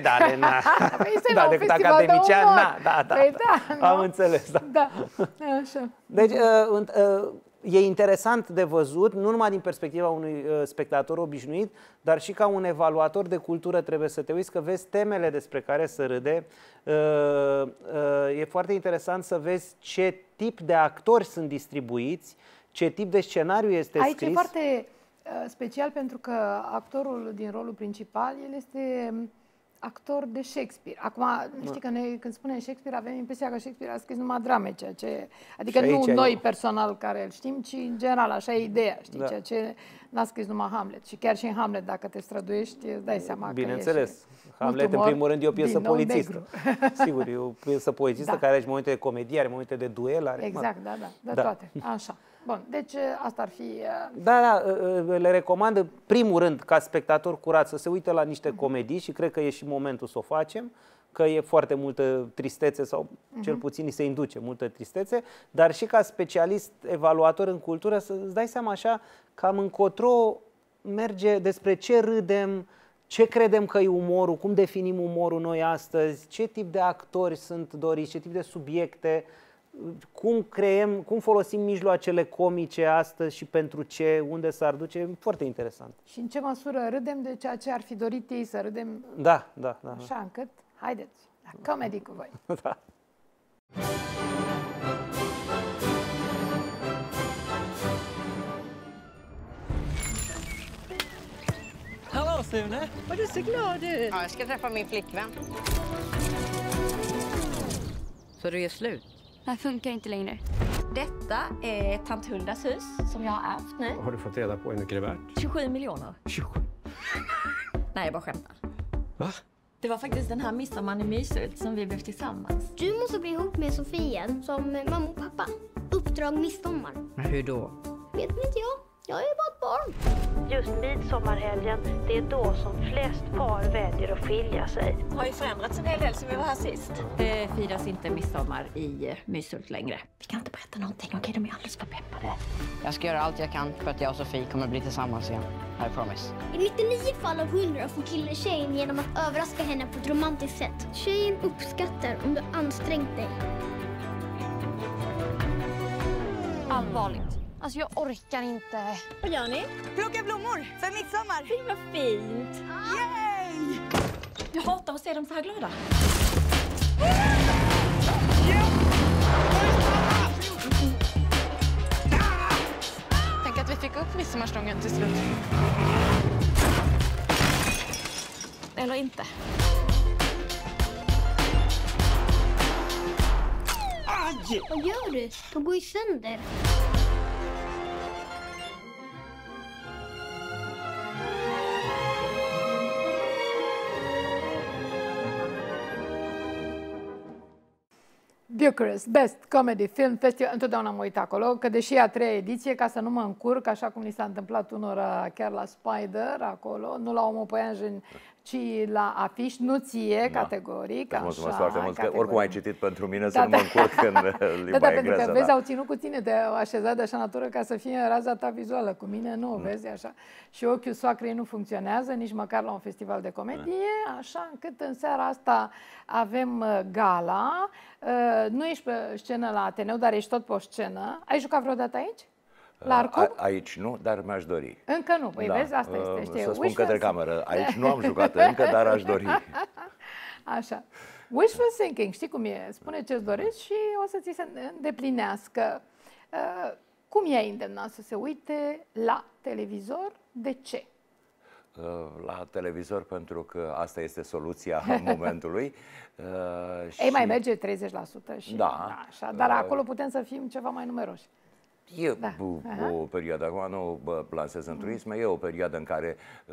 Decât academiciana, am înțeles. Așa. Deci, e interesant de văzut, nu numai din perspectiva unui spectator obișnuit, dar și ca un evaluator de cultură trebuie să te uiți, că vezi temele despre care să râde. E foarte interesant să vezi ce tip de actori sunt distribuiți, ce tip de scenariu este scris. Aici e foarte special pentru că actorul din rolul principal, el este actor de Shakespeare. Acum, știi că noi când spunem Shakespeare avem impresia că Shakespeare a scris numai drame, adică nu noi personal care îl știm, ci în general, așa e ideea, știi, ceea ce n-a scris numai Hamlet. Și chiar și în Hamlet, dacă te străduiești, îți dai seama bineînțeles. că e Hamlet, în primul rând, e o piesă polițistă. Sigur, e o piesă polițistă care are momente de comedie, are momente de duel. Are, exact, da, toate. Așa. Bun, deci asta ar fi... Da, le recomand, în primul rând, ca spectator curat, să se uite la niște comedii și cred că e și momentul să o facem, că e foarte multă tristețe sau cel puțin îi se induce multă tristețe, dar și ca specialist evaluator în cultură să-ți dai seama așa cam încotro merge, despre ce râdem, ce credem că e umorul, cum definim umorul noi astăzi, ce tip de actori sunt doriți, ce tip de subiecte, cum folosim mijloacele comice astăzi și pentru ce, unde s-ar duce, foarte interesant. Și în ce măsură râdem de ceea ce ar fi dorit ei să râdem? Da. Așa încât, haideți, la comedy cu voi. Da. Hallå Sune, vad du ser glad ut. Ja, jag ska träffa min flickvän. Så du är slut? Det här funkar inte längre. Detta är tant Huldas hus som jag har ärvt nu. Har du fått reda på hur mycket det är värt? 27 miljoner. 27? Nej, jag bara skämtar. Va? Det var faktiskt den här midsommaren i Myshult som vi blev tillsammans. Du måste bli ihop med Sofia som mamma och pappa. Uppdrag midsommar. Men hur då? Vet inte jag. Jag är bara ett barn. Just midsommarhelgen, det är då som flest par väljer att skilja sig. Det har ju förändrats en hel del sen vi var här sist. Det firas inte midsommar i Myshult längre. Vi kan inte berätta någonting, okej? De är alldeles för peppade. Jag ska göra allt jag kan för att jag och Sofie kommer bli tillsammans igen. I promise. I 99 fall av 100 får killen tjejen genom att överraska henne på ett romantiskt sätt. Tjejen uppskattar om du ansträngt dig. Allvarligt. Alltså jag orkar inte. Vad gör ni? Plocka blommor för midsommar. Det var fint. Yay! Jag hatar att se dem så här glada. Tänk att vi fick upp midsommarstången till slut. Eller inte. Aj! Vad gör du? De går ju sönder. Bucharest Best Comedy Film Festival, întotdeauna mă uit acolo, că deși e a treia ediție, ca să nu mă încurc, așa cum ni s-a întâmplat unora chiar la Spider, acolo, nu la Omul Păianjen, ci la afiș, nu ție, categoric. Îți mulțumesc foarte mult, că oricum ai citit pentru mine, să Da, nu mă încurc în limba pentru engleză. că, vezi, au ținut cu tine, te-au așezat de așa natură ca să fie în raza ta vizuală. Cu mine nu, vezi, așa. Și ochiul soacrei nu funcționează, nici măcar la un festival de comedie, așa încât în seara asta avem gala. Nu ești pe scenă la Ateneu, dar ești tot pe o scenă. Ai jucat vreodată aici? La Arcub? Aici nu, dar mi-aș dori. Încă nu, păi vezi, asta este. Știi, să spun către cameră, aici nu am jucat încă, dar aș dori. Așa. Wishful thinking, știi cum e? Spune ce-ți dorești și o să ți se îndeplinească. Cum i-ai îndemnat să se uite la televizor? De ce? La televizor, pentru că asta este soluția momentului. Ei, mai merge 30% și așa, dar acolo putem să fim ceva mai numeroși. E o perioadă, acum nu lansez în turism, e o perioadă în care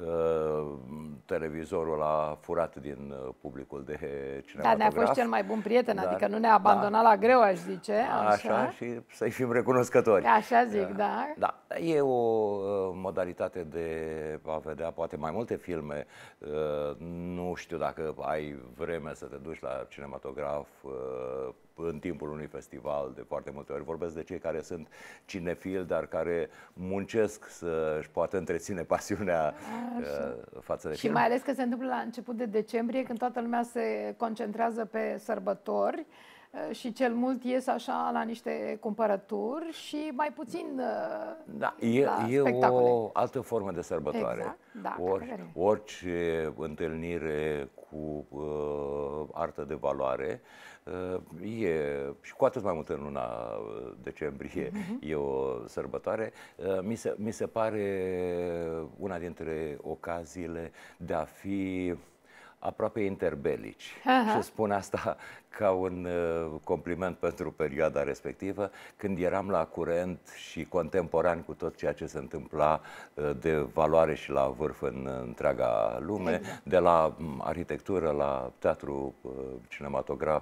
televizorul a furat din publicul de cinematograf. Dar ne-a fost cel mai bun prieten, adică nu ne-a abandonat la greu, aș zice. Așa, și să-i fim recunoscători. Așa zic, da. Da, e o modalitate de a vedea poate mai multe filme. Nu știu dacă ai vreme să te duci la cinematograf în timpul unui festival, de foarte multe ori. Vorbesc de cei care sunt cinefili, dar care muncesc să-și poată întreține pasiunea față de film. Și mai ales că se întâmplă la început de decembrie, când toată lumea se concentrează pe sărbători și cel mult ies așa la niște cumpărături și mai puțin e o altă formă de sărbătoare. Exact, orice întâlnire cu artă de valoare și cu atât mai mult în luna decembrie e o sărbătoare. Mi se pare una dintre ocaziile de a fi aproape interbelici. Și spun asta ca un compliment pentru perioada respectivă, când eram la curent și contemporan cu tot ceea ce se întâmpla de valoare și la vârf în întreaga lume, de la arhitectură la teatru, cinematograf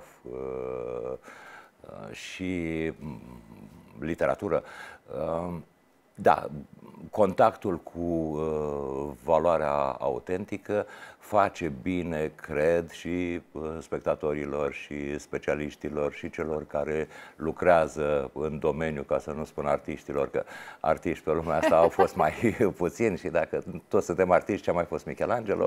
și literatură. Da, contactul cu valoarea autentică face bine, cred, și spectatorilor și specialiștilor și celor care lucrează în domeniu, ca să nu spun artiștilor, că artiști pe lumea asta au fost mai puțini și dacă toți suntem artiști, ce a mai fost Michelangelo.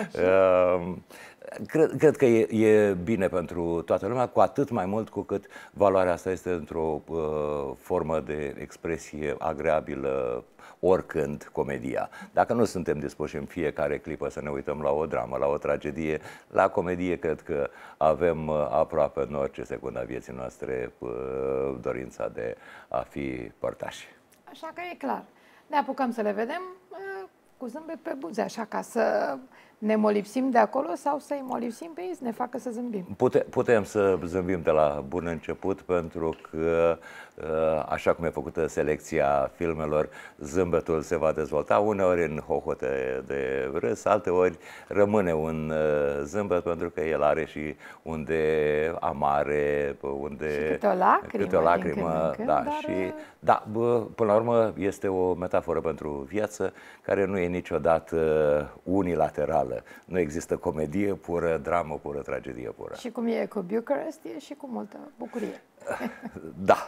Cred că e bine pentru toată lumea, cu atât mai mult cu cât valoarea asta este într-o formă de expresie agreabilă oricând, comedia. Dacă nu suntem dispuși în fiecare clipă să ne uităm la o dramă, la o tragedie, la comedie cred că avem aproape în orice secundă a vieții noastre dorința de a fi părtași. Așa că e clar. Ne apucăm să le vedem cu zâmbet pe buze, așa ca să ne molipsim de acolo sau să-i molipsim pe ei, să ne facă să zâmbim. Putem să zâmbim de la bun început, pentru că așa cum e făcută selecția filmelor, zâmbetul se va dezvolta uneori în hohote de râs, alteori rămâne un zâmbet, pentru că el are și unde amare, unde și câte o lacrimă, da, dar... și da, până la urmă este o metaforă pentru viață care nu e niciodată unilaterală. Nu există comedie pură, dramă pură, tragedie pură. Și cum e cu Bucharest, e și cu multă bucurie. Da.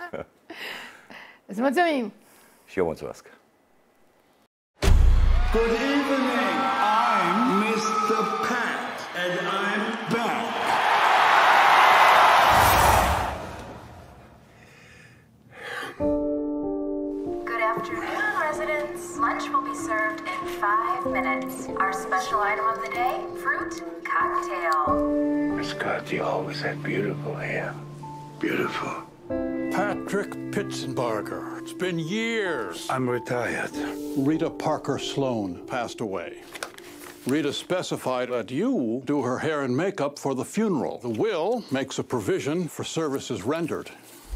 Îți mulțumim! Și eu mulțumesc! Good evening, I'm Mr. Pat, and I'm back. Good afternoon, residents. Lunch will be served in 5 minutes. Our special item of the day, fruit cocktail. Miss Scott, you always had beautiful hair. Beautiful. Patrick Pitzenbarger. It's been years. I'm retired. Rita Parker Sloan passed away. Rita specified that you do her hair and makeup for the funeral. The will makes a provision for services rendered.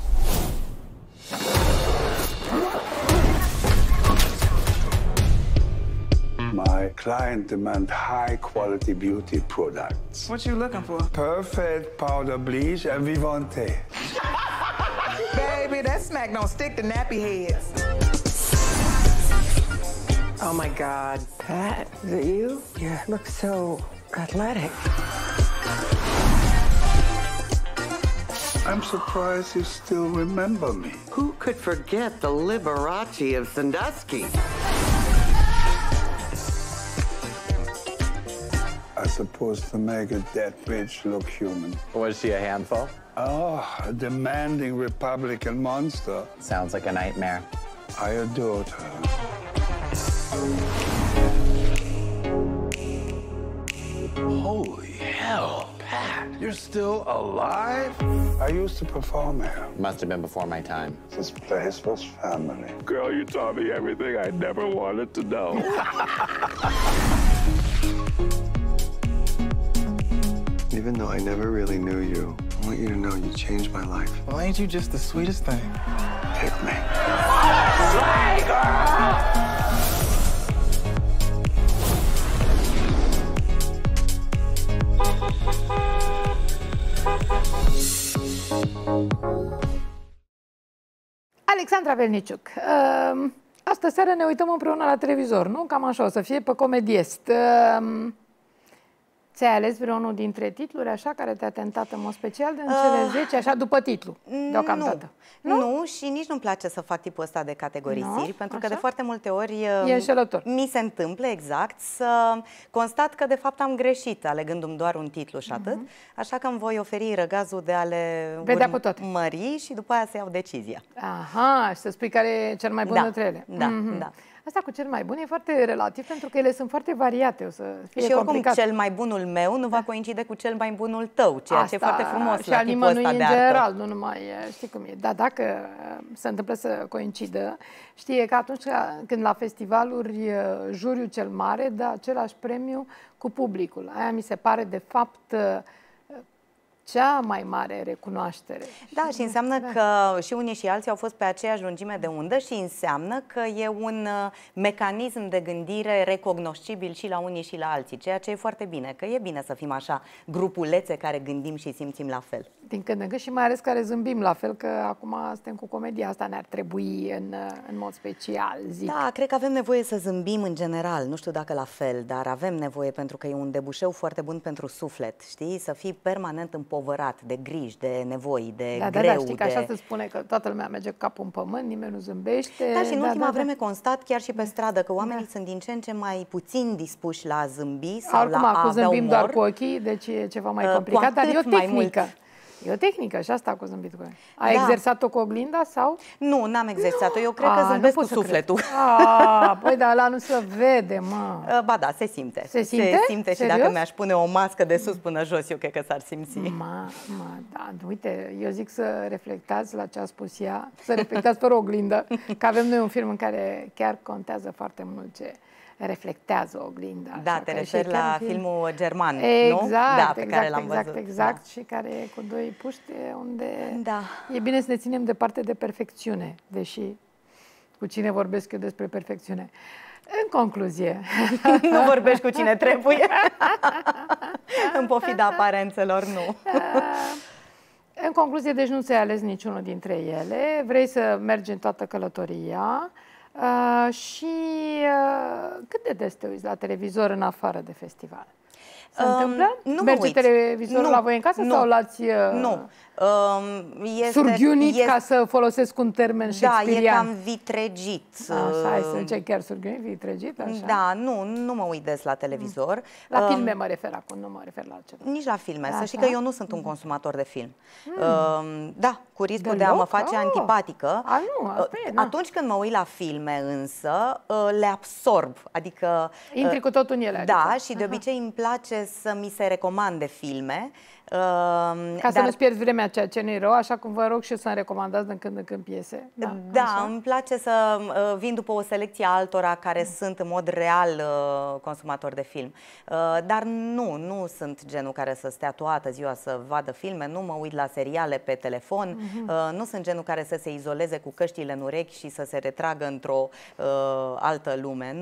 My client demand high-quality beauty products. What you looking for? Perfect powder bleach and Vivante. Baby, that smack don't stick to nappy heads. Oh my God, Pat, is it you? You look so athletic. I'm surprised you still remember me. Who could forget the Liberace of Sandusky? I suppose to make a dead bitch look human. Was she a handful? Oh, a demanding Republican monster. Sounds like a nightmare. I adored her. Holy hell, Pat, you're still alive? I used to perform here. Must have been before my time. This place was family. Girl, you taught me everything I never wanted to know. Even though I never really knew you, I want you to know you changed my life. Well, ain't you just the sweetest thing? Pick me. Slay, girl! Alexandra Velniciuc, astă seară ne uităm împreună la televizor, nu? Cam așa o să fie, pe Comediest. Ți-ai ales vreunul dintre titluri, așa, care te-a tentat în mod special, din cele 10, așa, după titlu, deocamdată? Nu, și nici nu-mi place să fac tipul ăsta de categorisiri, pentru că de foarte multe ori mi se întâmplă, exact, să constat că de fapt am greșit, alegându-mi doar un titlu și atât, așa că îmi voi oferi răgazul de a le urmări și după aia să iau decizia. Aha, și să spui care e cel mai bun dintre ele. Da, da. Asta cu cel mai bun e foarte relativ, pentru că ele sunt foarte variate, o să fie și oricum complicat. cel mai bunul meu nu va coincide cu cel mai bunul tău, ceea ce e foarte frumos și la al tipul ăsta nimănui de în artă. general, nu numai, știi cum e. Dar dacă se întâmplă să coincidă, știe că atunci când la festivaluri juriul cel mare dă același premiu cu publicul. Aia mi se pare de fapt cea mai mare recunoaștere. Da, și înseamnă că și unii și alții au fost pe aceeași lungime de undă și înseamnă că e un mecanism de gândire recognoscibil și la unii și la alții, ceea ce e foarte bine, că e bine să fim așa grupulețe care gândim și simțim la fel. Din când în când și mai ales care zâmbim la fel, că acum suntem cu comedia asta, ne-ar trebui în mod special, zic. Da, cred că avem nevoie să zâmbim în general, nu știu dacă la fel, dar avem nevoie pentru că e un debușeu foarte bun pentru suflet, știi? Să fii permanent împovărat de griji, de nevoi, de greu. Da, știi că așa se spune că toată lumea merge cu capul în pământ, nimeni nu zâmbește. Da, și în ultima vreme constat chiar și pe stradă că oamenii sunt din ce în ce mai puțin dispuși la a zâmbi sau la a avea umor. Zâmbim doar cu ochii, deci e ceva mai complicat, dar e o tehnică. E o tehnică și asta cu zâmbitul cu ea. Ai exersat-o cu oglinda sau? Nu, n-am exersat-o. Eu cred că zâmbesc cu sufletul. Păi da, ăla nu se vede, mă. Ba da, se simte. Se simte? Se simte. Și dacă mi-aș pune o mască de sus până jos, eu cred că s-ar simți. Da, uite, eu zic să reflectați la ce a spus ea, să reflectați fără oglindă, că avem noi un film în care chiar contează foarte mult ce reflectează oglinda. Da, te referi la filmul german, exact, nu? Da, pe care l-am văzut. Exact, și care e cu doi puști, unde e bine să ne ținem departe de perfecțiune, deși cu cine vorbesc eu despre perfecțiune. În concluzie... Nu vorbești cu cine trebuie. În pofida aparențelor, nu. În concluzie, deci nu ți-ai ales niciunul dintre ele, vrei să mergi în toată călătoria, și cât de des te uiți la televizor în afară de festival? Se întâmplă? Nu merge televizorul la voi în casă sau l-ați surghiunit, ca să folosesc un termen shakespearian? Da, e cam vitregit. Așa, hai să zice chiar surghiunit, vitregit, așa? Da, nu mă uit des la televizor. La filme mă refer acum, nu mă refer la altceva. Nici la filme, să știi că eu nu sunt un consumator de film. Da, cu riscul de a mă face antipatică. Atunci când mă uit la filme însă, le absorb, adică... Intri cu totul în ele. Da, și de obicei îmi place să mi se recomande filme. Ca să nu-ți pierzi vremea, ceea ce nu-i rău, așa cum vă rog și eu să-mi recomandați din când în când piese. Da, îmi place să vin după o selecție a altora care sunt în mod real consumatori de film. Dar nu sunt genul care să stea toată ziua să vadă filme, nu mă uit la seriale pe telefon, nu sunt genul care să se izoleze cu căștile în urechi și să se retragă într-o altă lume,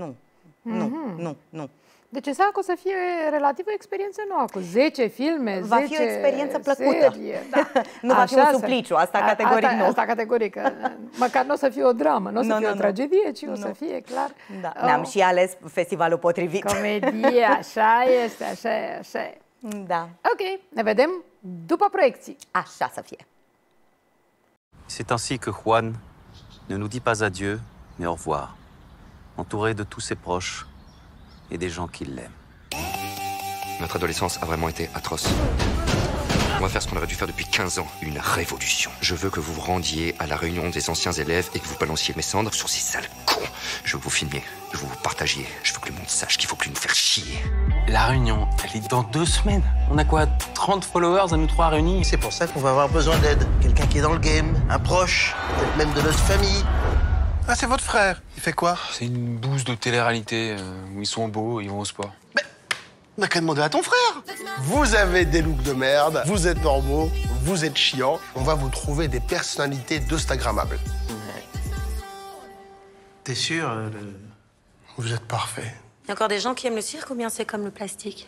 nu. Deci înseamnă că o să fie relativ o experiență nouă, cu 10 filme, va fi o experiență plăcută. Nu va fi un supliciu, asta categoric nu. Asta categoric. Măcar nu o să fie o dramă, nu o să fie o tragedie, ci o să fie clar... Ne-am și ales festivalul potrivit. Comedie, așa este, așa e. Da. Ok, ne vedem după proiecții. Așa să fie. C'est ainsi que Juan ne nous dit pas adieu, mais au revoir, entouré de tous ses proches et des gens qui l'aiment. Notre adolescence a vraiment été atroce. On va faire ce qu'on aurait dû faire depuis 15 ans, une révolution. Je veux que vous vous rendiez à la réunion des anciens élèves et que vous balanciez mes cendres sur ces sales cons. Je veux vous filmer, je veux vous partager, je veux que le monde sache qu'il faut plus nous faire chier. La réunion, elle est dans 2 semaines. On a quoi, 30 followers à nous 3 réunis? C'est pour ça qu'on va avoir besoin d'aide. Quelqu'un qui est dans le game, un proche, peut-être même de notre famille. Ah, c'est votre frère. Il fait quoi? C'est une bouse de télé-réalité où ils sont beaux et ils vont au sport. Mais on n'a qu'à demander à ton frère. Vous avez des looks de merde, vous êtes normaux, vous êtes chiants. On va vous trouver des personnalités d'Instagrammables. T'es sûr Vous êtes parfait. Il y a encore des gens qui aiment le cirque ou bien c'est comme le plastique?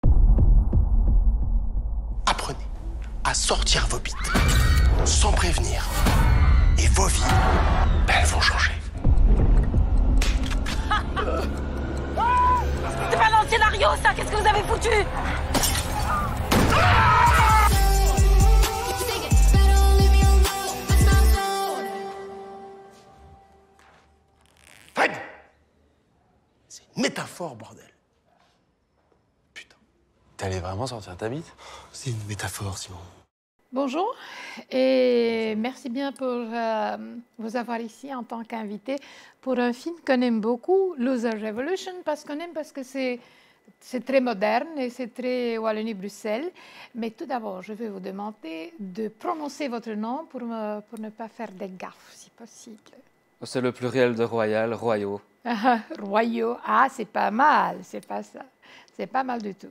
Apprenez à sortir vos bites sans prévenir. Et vos vies, elles vont changer. C'est pas dans le scénario, ça! Qu'est-ce que vous avez foutu? Fred! C'est une métaphore, bordel. Putain. T'allais vraiment sortir ta bite? C'est une métaphore, Simon. Bonjour et merci bien pour vous avoir ici en tant qu'invité pour un film qu'on aime beaucoup, Loser Revolution, parce que c'est très moderne et c'est très Wallonie-Bruxelles. Mais tout d'abord, je vais vous demander de prononcer votre nom pour ne pas faire des gaffes, si possible. C'est le pluriel de royal, royaux. Royaux, ah, c'est pas mal, c'est pas ça. C'est pas mal du tout.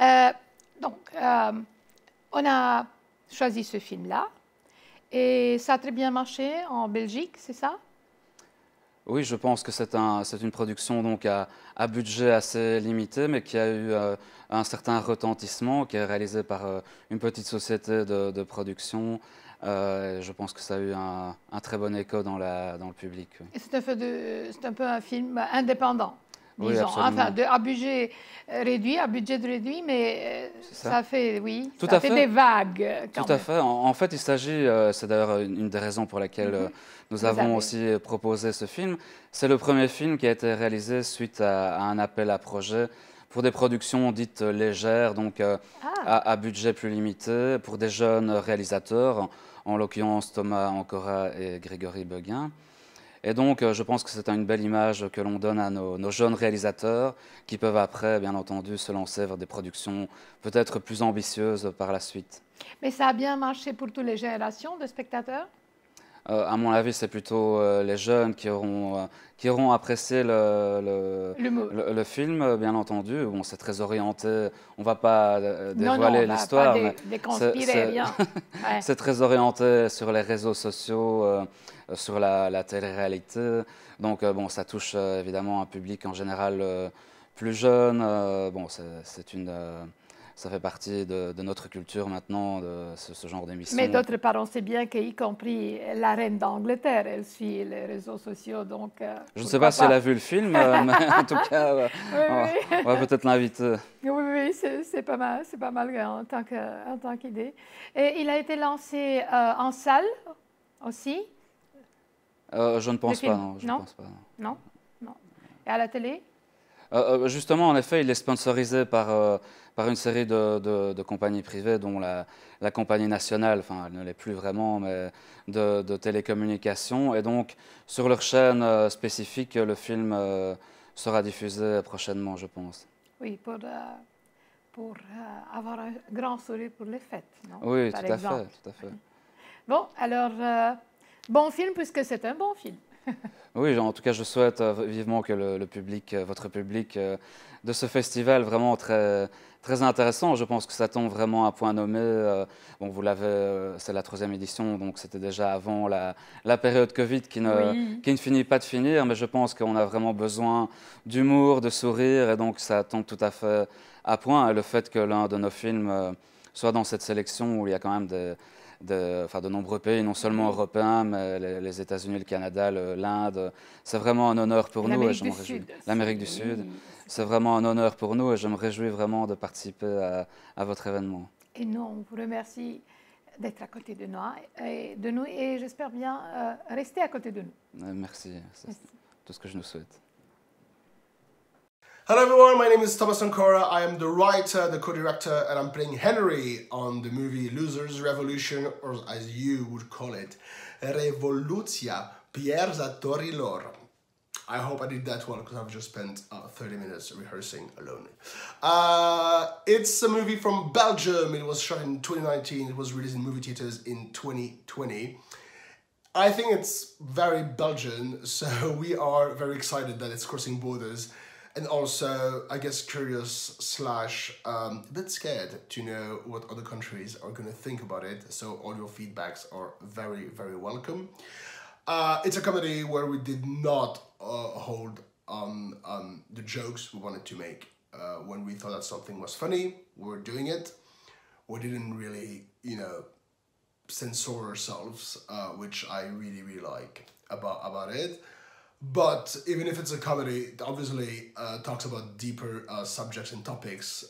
On a choisi ce film-là et ça a très bien marché en Belgique, c'est ça? Oui, je pense que c'est une production donc à budget assez limité, mais qui a eu un certain retentissement, qui est réalisé par une petite société de production. Je pense que ça a eu un très bon écho dans le public. Oui. Et c'est un peu un film indépendant, disons, oui, enfin à budget réduit, mais ça fait, oui, ça fait des vagues. Tout à fait. En fait, il s'agit, c'est d'ailleurs une des raisons pour laquelle nous avons aussi proposé ce film. C'est le premier film qui a été réalisé suite à un appel à projet pour des productions dites légères, donc à budget plus limité, pour des jeunes réalisateurs, en l'occurrence Thomas Ancora et Grégory Beguin. Et donc, je pense que c'est une belle image que l'on donne à nos jeunes réalisateurs qui peuvent après, bien entendu, se lancer vers des productions peut-être plus ambitieuses par la suite. Mais ça a bien marché pour toutes les générations de spectateurs? À mon avis, c'est plutôt les jeunes qui auront apprécié le film, bien entendu. Bon, c'est très orienté, on ne va pas dévoiler l'histoire, mais c'est très orienté sur les réseaux sociaux, sur la télé-réalité. Donc, bon, ça touche évidemment un public en général plus jeune. Bon, ça fait partie de notre culture maintenant, de ce genre d'émission. Mais d'autre part, on sait bien qu'y compris la reine d'Angleterre, elle suit les réseaux sociaux, donc... je ne sais pas si elle a vu le film, mais en tout cas, on va peut-être l'inviter. Oui, c'est pas mal en tant qu'idée. Et il a été lancé en salle aussi? Je ne pense pas, non. Je ne pense pas, non. Et à la télé? Justement, en effet, il est sponsorisé par une série de compagnies privées, dont la compagnie nationale, enfin elle ne l'est plus vraiment, mais de télécommunications. Et donc, sur leur chaîne spécifique, le film sera diffusé prochainement, je pense. Oui, pour avoir un grand sourire pour les fêtes, non? Oui, tout à fait. Bon, alors, bon film, puisque c'est un bon film. Oui, en tout cas, je souhaite vivement que le public, votre public de ce festival, vraiment très, très intéressant. Je pense que ça tombe vraiment à point nommé. Bon, vous l'avez, c'est la 3e édition, donc c'était déjà avant la période Covid qui ne finit pas de finir. Mais je pense qu'on a vraiment besoin d'humour, de sourire, et donc ça tombe tout à fait à point. Et le fait que l'un de nos films soit dans cette sélection où il y a quand même de nombreux pays, non seulement européens, mais les États-Unis, le Canada, l'Inde. C'est vraiment un honneur pour nous et je me réjouis. L'Amérique du Sud. C'est vraiment un honneur pour nous et je me réjouis vraiment de participer à votre événement. Et nous, on vous remercie d'être à côté de nous et j'espère bien rester à côté de nous. Merci, c'est tout ce que je nous souhaite. Hello everyone, my name is Thomas Ancora. I am the writer, the co-director, and I'm playing Henry on the movie Losers Revolution, or as you would call it, Revoluția Pierzătorilor. I hope I did that well because I've just spent 30 minutes rehearsing alone. It's a movie from Belgium. It was shot in 2019. It was released in movie theaters in 2020. I think it's very Belgian, so we are very excited that it's crossing borders. And also, I guess, curious / a bit scared to know what other countries are going to think about it. So all your feedbacks are very, very welcome. It's a comedy where we did not hold on the jokes we wanted to make. When we thought that something was funny, we were doing it. We didn't really, censor ourselves, which I really, really like about it. But even if it's a comedy, it obviously talks about deeper subjects and topics.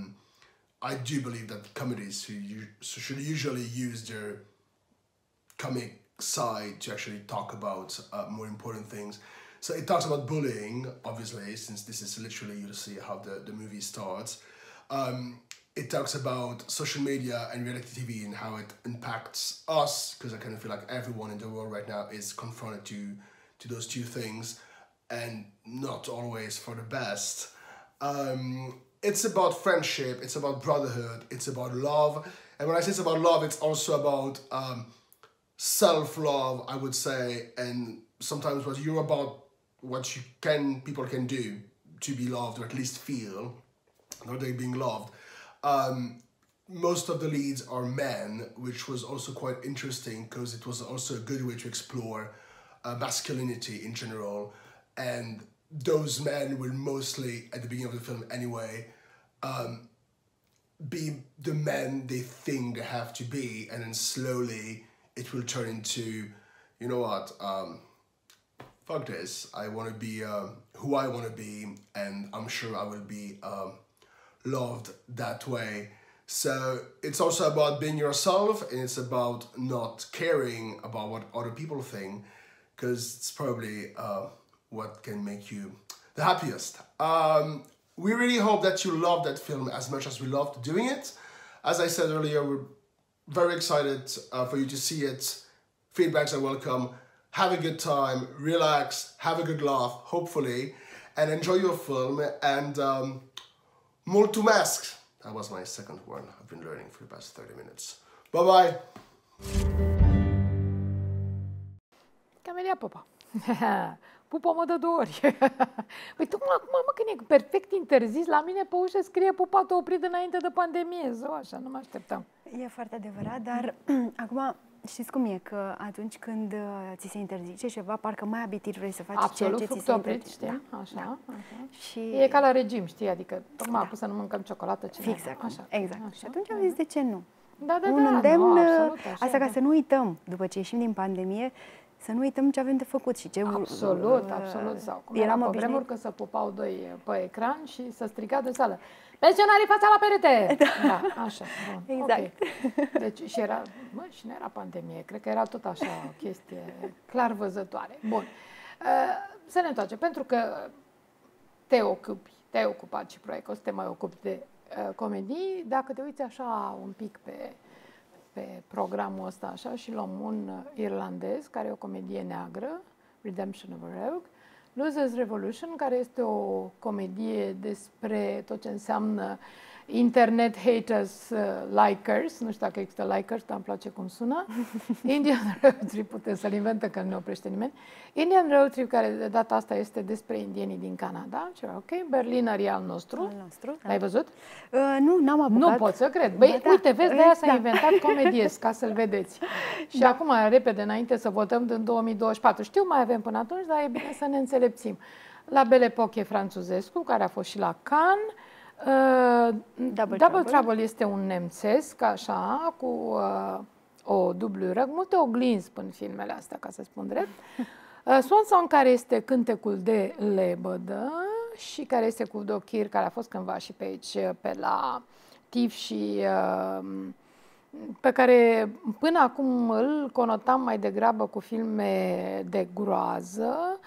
I do believe that comedies should usually use their comic side to actually talk about more important things. So it talks about bullying, obviously, since this is literally, you'll see how the movie starts. it talks about social media and reality TV and how it impacts us, because I kind of feel like everyone in the world right now is confronted to those two things, and not always for the best. It's about friendship, it's about brotherhood, it's about love. And when I say it's about love, it's also about self-love, I would say, and sometimes what you're about, what people can do to be loved, or at least feel that they're being loved. Most of the leads are men, which was also quite interesting because it was also a good way to explore masculinity in general. And those men will mostly, at the beginning of the film anyway, be the men they think they have to be, and then slowly it will turn into, you know what, fuck this, I want to be who I want to be, and I'm sure I will be loved that way. So it's also about being yourself, and it's about not caring about what other people think, because it's probably what can make you the happiest. We really hope that you love that film as much as we loved doing it. As I said earlier, we're very excited for you to see it. Feedbacks are welcome. Have a good time, relax, have a good laugh, hopefully, and enjoy your film. And mulțumesc. That was my second one I've been learning for the past 30 minutes. Bye-bye. Camelia Popa. Pupa mă dă 2 ori. Păi tocmai acum, mă, când e perfect interzis, la mine pe ușă scrie pupatul oprit înainte de pandemie. Sau așa, nu mă așteptam. E foarte adevărat, dar acum știți cum e, că atunci când ți se interzice ceva, parcă mai abitir vrei să faci absolut, ceea ce ți se interzice. Știi? Da? Așa, da. Așa. Și... E ca la regim, știi? Adică tocmai acum să nu mâncăm ciocolată. Fix așa. Exact. Așa. Și atunci am zis, de ce nu? Da, un îndemn, asta ca să nu uităm, după ce ieșim din pandemie, să nu uităm ce avem de făcut și ce... Absolut, absolut. Sau cum era pe vremuri că se pupau 2 pe ecran și să striga de sală. Pensionarii fața la perete! Da, așa. Bun. Exact. Okay. Deci și era, mă, și nu era pandemie, cred că era tot așa o chestie clar văzătoare. Bun. Să ne întoarcem, pentru că te-ai ocupat și proiectul, să te mai ocupi de comedii, dacă te uiți așa un pic pe programul ăsta așa și luăm un irlandez care e o comedie neagră, Redemption of a Rogue, Losers Revolution, care este o comedie despre tot ce înseamnă internet haters, likers, nu știu dacă există likers, dar îmi place cum sună. Indian Road Trip, putem să-l inventă că nu ne oprește nimeni. Indian Road Trip, care de data asta este despre indienii din Canada, ceva ok, Berliner e al nostru. Da. L-ai văzut? Nu, n-am apucat. Nu pot să cred. Băi, da, uite, vezi, de-aia s-a inventat Comedies, ca să-l vedeți. Și acum, repede, înainte să votăm din 2024. Știu, mai avem până atunci, dar e bine să ne înțelepțim. La Belle Époque e Franțuzescu, care a fost și la Cannes. Double Trouble este un nemțesc, așa, cu o dublură, multe oglinzi în filmele astea, ca să spun drept. Swan Song, care este cântecul de lebădă și care este cu Udo Kier, care a fost cândva și pe aici, pe la TIFF și pe care până acum îl conotam mai degrabă cu filme de groază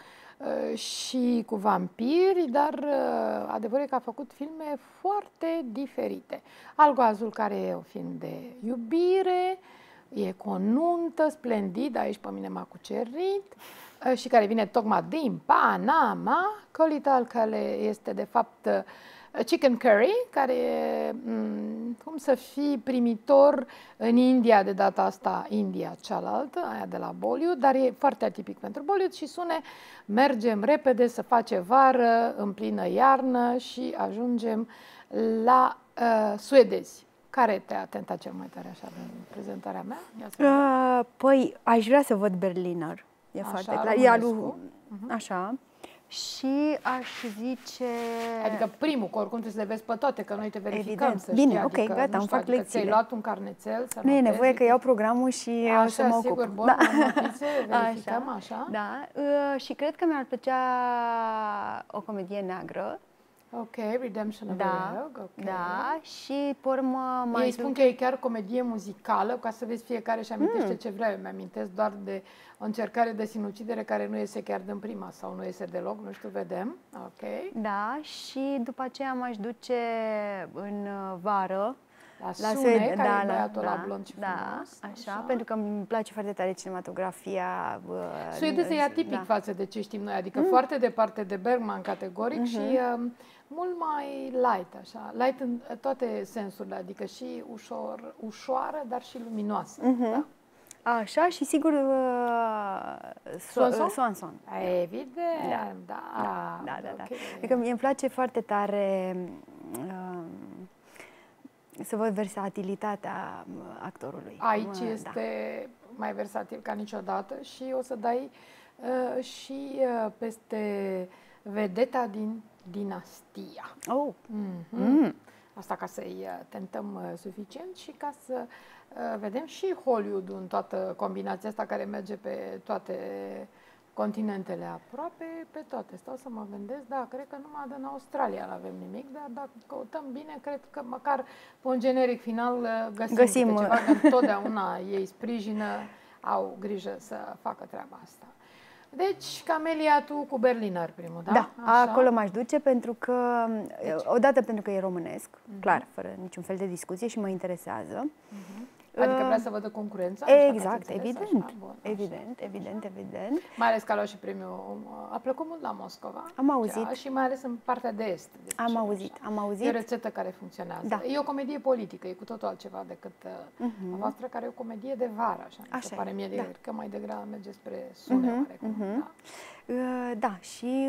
și cu vampiri, dar adevărul e că a făcut filme foarte diferite. Alguazul, care e un film de iubire, e cu o nuntă splendidă, aici pe mine m-a cucerit, și care vine tocmai din Panama. Colital, care este de fapt chicken curry, care e cum să fii primitor în India, de data asta India cealaltă, aia de la Bollywood, dar e foarte atipic pentru Bollywood și sune mergem repede să face vară în plină iarnă și ajungem la suedezi. Care te-a tentat cel mai tare așa în prezentarea mea? Păi, aș vrea să văd Berliner. E așa, foarte clar. E alu... Așa. Și aș zice... Adică primul, că oricum trebuie să le vezi pe toate, că noi te verificăm. Evident. Să bine, știi, ok, adică, gata, îmi fac adică lecțiile. ți-ai luat un carnețel să nu e nevoie, că iau programul și așa, o să mă ocup. Sigur, bun, da. notițe, verificăm, așa. Da, și cred că mi-ar plăcea o comedie neagră, Ok, Redemption of a Rogue. Okay. Da, și pe urmă mai ei spun că e chiar comedie muzicală, ca să vezi fiecare și amintește ce vrea. Eu mi-amintesc doar de o încercare de sinucidere care nu iese chiar din prima sau nu iese deloc, nu știu, vedem. Ok. Da, și după aceea m-aș duce în vară la Sune, care e băiatul ăla blond și frumos. Așa, pentru că îmi place foarte tare cinematografia. Suedeză e atipic față de ce știm noi, adică foarte departe de Bergman categoric și mult mai light, așa, light în toate sensurile, adică și ușoară, dar și luminoasă. Da. Așa, și sigur Swanson. Evident, da. Okay. Adică mie îmi place foarte tare să văd versatilitatea actorului. Aici este mai versatil ca niciodată și o să dai și peste vedeta din Dinastia. Asta ca să-i tentăm suficient și ca să vedem și Hollywood-ul în toată combinația asta care merge pe toate continentele aproape, pe toate. Stau să mă gândesc, da, cred că numai din Australia nu avem nimic, dar dacă căutăm bine, cred că măcar pe un generic final găsim ceva, că întotdeauna ei sprijină, au grijă să facă treaba asta. Deci, Camelia, tu cu Berliner primul, da? Da, acolo m-aș duce pentru că, odată pentru că e românesc, clar, fără niciun fel de discuție și mă interesează. Adică vrea să vadă concurența? Exact, evident. Evident. Mai ales că a luat și premiul, a plăcut mult la Moscova. Am auzit. Și mai ales în partea de est. Deci, am auzit. E o rețetă care funcționează. Da. E o comedie politică, e cu totul altceva decât a voastră, care e o comedie de vară, așa se pare mie, că mai degrabă merge spre sune, oarecum. Da, și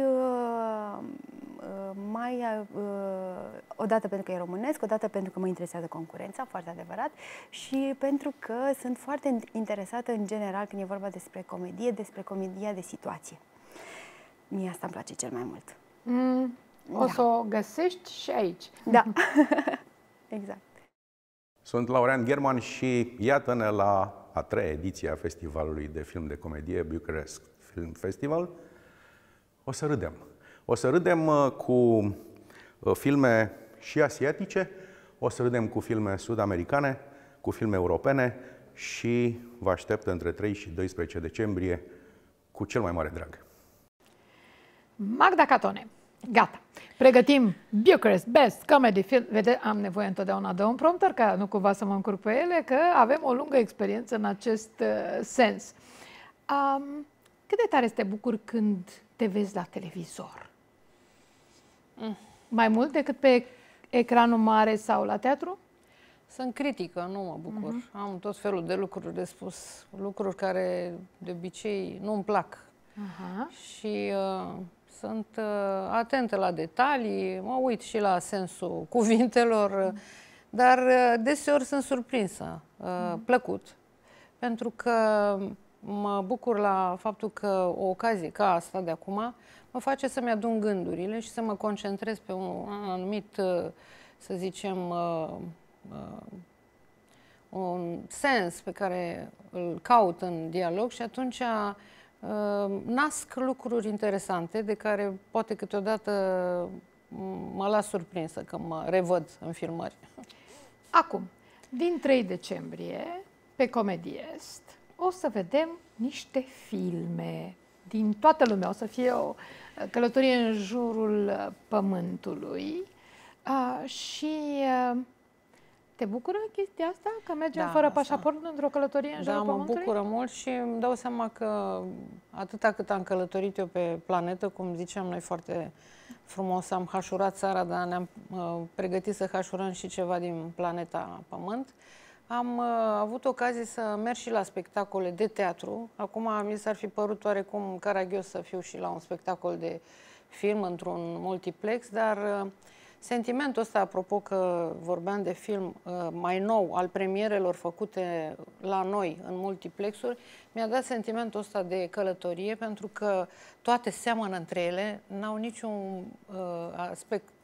odată pentru că e românesc, odată pentru că mă interesează concurența, foarte adevărat, și pentru că sunt foarte interesată în general când e vorba despre comedia de situație. Mie asta îmi place cel mai mult. O să o găsești și aici. Da, exact. Sunt Laurean German și iată-ne la a 3-a ediție a Festivalului de Film de Comedie, Bucharest Film Festival. O să râdem. O să râdem cu filme și asiatice, o să râdem cu filme sud-americane, cu filme europene și vă aștept între 3 și 12 decembrie cu cel mai mare drag. Magda Catone. Gata. Pregătim Bucharest Best Comedy Film. Vede, am nevoie întotdeauna de un prompter, ca nu cumva să mă încurc pe ele, că avem o lungă experiență în acest sens. Cât de tare te bucuri când te vezi la televizor? Mai mult decât pe ecranul mare sau la teatru? Sunt critică, nu mă bucur. Am tot felul de lucruri de spus, lucruri care de obicei nu-mi plac. Și sunt atentă la detalii, mă uit și la sensul cuvintelor, dar deseori sunt surprinsă, plăcut, pentru că mă bucur la faptul că o ocazie ca asta de acum mă face să-mi adun gândurile și să mă concentrez pe un anumit, să zicem, un sens pe care îl caut în dialog și atunci nasc lucruri interesante de care poate câteodată mă las surprinsă că mă revăd în filmări. Acum, din 3 decembrie, pe Comediest, o să vedem niște filme din toată lumea. O să fie o călătorie în jurul pământului și te bucură chestia asta? Că mergem fără pașaport într-o călătorie în jurul pământului? Da, mă bucură mult și îmi dau seama că atâta cât am călătorit eu pe planetă, cum ziceam noi foarte frumos, am hașurat țara, dar ne-am pregătit să hașurăm și ceva din planeta Pământ. Am avut ocazie să merg și la spectacole de teatru. Acum mi s-ar fi părut oarecum caragios să fiu și la un spectacol de film într-un multiplex, dar sentimentul ăsta, apropo că vorbeam de film mai nou, al premierelor făcute la noi în multiplexuri, mi-a dat sentimentul ăsta de călătorie, pentru că toate seamănă între ele, n-au niciun aspect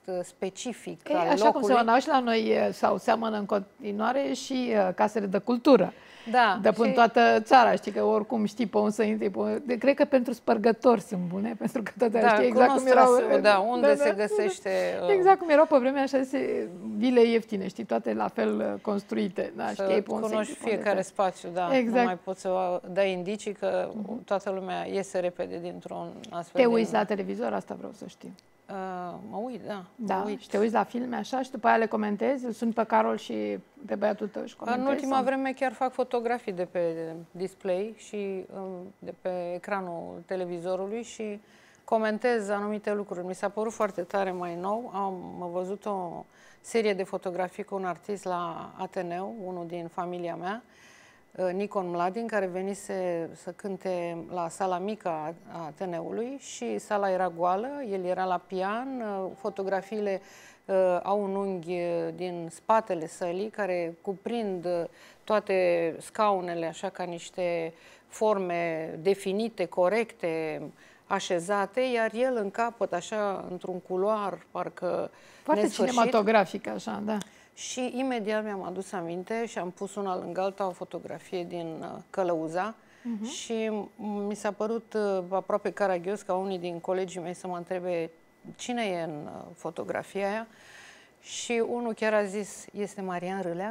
specific al locului. Așa cum semănau și la noi, sau seamănă în continuare și casele de cultură. Da, de până toată țara, știi că oricum știi pe unde să intri. Cred că pentru spărgători sunt bune, pentru că toată știi exact cum erau. Unde se găsește. Exact cum erau pe vremea așa, vile ieftine, știi, toate la fel construite. Da, știi, cunoști fiecare spațiu, da. Exact. Nu mai poți să dai indicii că toată lumea iese repede dintr-un astfel. Te uiți la televizor, asta vreau să știu. Mă uit, da. Da, și te uiți la filme așa și după aia le comentezi, îl sun pe Carol și pe băiatul tău și comentezi? În ultima vreme chiar fac fotografii de pe display și de pe ecranul televizorului și comentez anumite lucruri. Mi s-a părut foarte tare mai nou. Am văzut o serie de fotografii cu un artist la Ateneu, unul din familia mea, Nicon Mladin, care venise să cânte la sala mică a Ateneului și sala era goală, el era la pian, fotografiile au un unghi din spatele sălii care cuprind toate scaunele așa ca niște forme definite, corecte, așezate, iar el în capăt, așa, într-un culoar, parcă foarte nesfârșit. Cinematografic, așa, da. Și imediat mi-am adus aminte și am pus una lângă alta o fotografie din Călăuza și mi s-a părut aproape caragios ca unii din colegii mei să mă întrebe cine e în fotografia aia și unul chiar a zis, este Marian Râlea?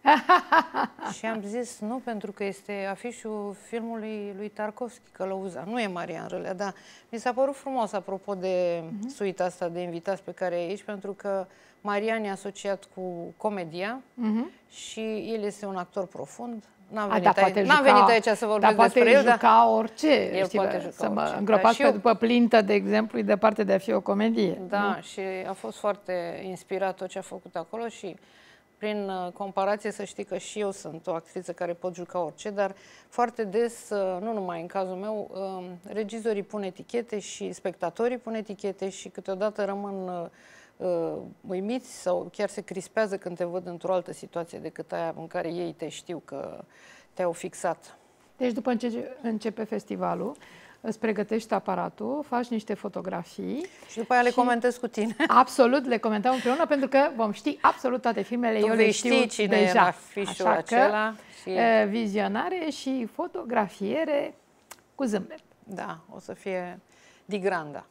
Și am zis, nu, pentru că este afișul filmului lui Tarkovski, Călăuza. Nu e Marian Râlea, dar mi s-a părut frumos, apropo de suita asta de invitați pe care e aici, pentru că Marian e asociat cu comedia și el este un actor profund. N-am venit aici să vorbesc despre el, dar juca orice. El poate juca să mă îngropați pe după Plintă, de exemplu, e departe de a fi o comedie. Da, și a fost foarte inspirat tot ce a făcut acolo și prin comparație să știi că și eu sunt o actriță care pot juca orice, dar foarte des, nu numai în cazul meu, regizorii pun etichete și spectatorii pun etichete și câteodată rămân uimiți sau chiar se crispează când te văd într-o altă situație decât aia în care ei te știu că te-au fixat. Deci după ce începe festivalul, îți pregătești aparatul, faci niște fotografii. Și după aia le comentez cu tine. Absolut, le comentăm împreună, pentru că vom ști absolut toate filmele. Tu vei ști cine e la afișul acela. Vizionare și fotografiere cu zâmbet. Da, o să fie di granda.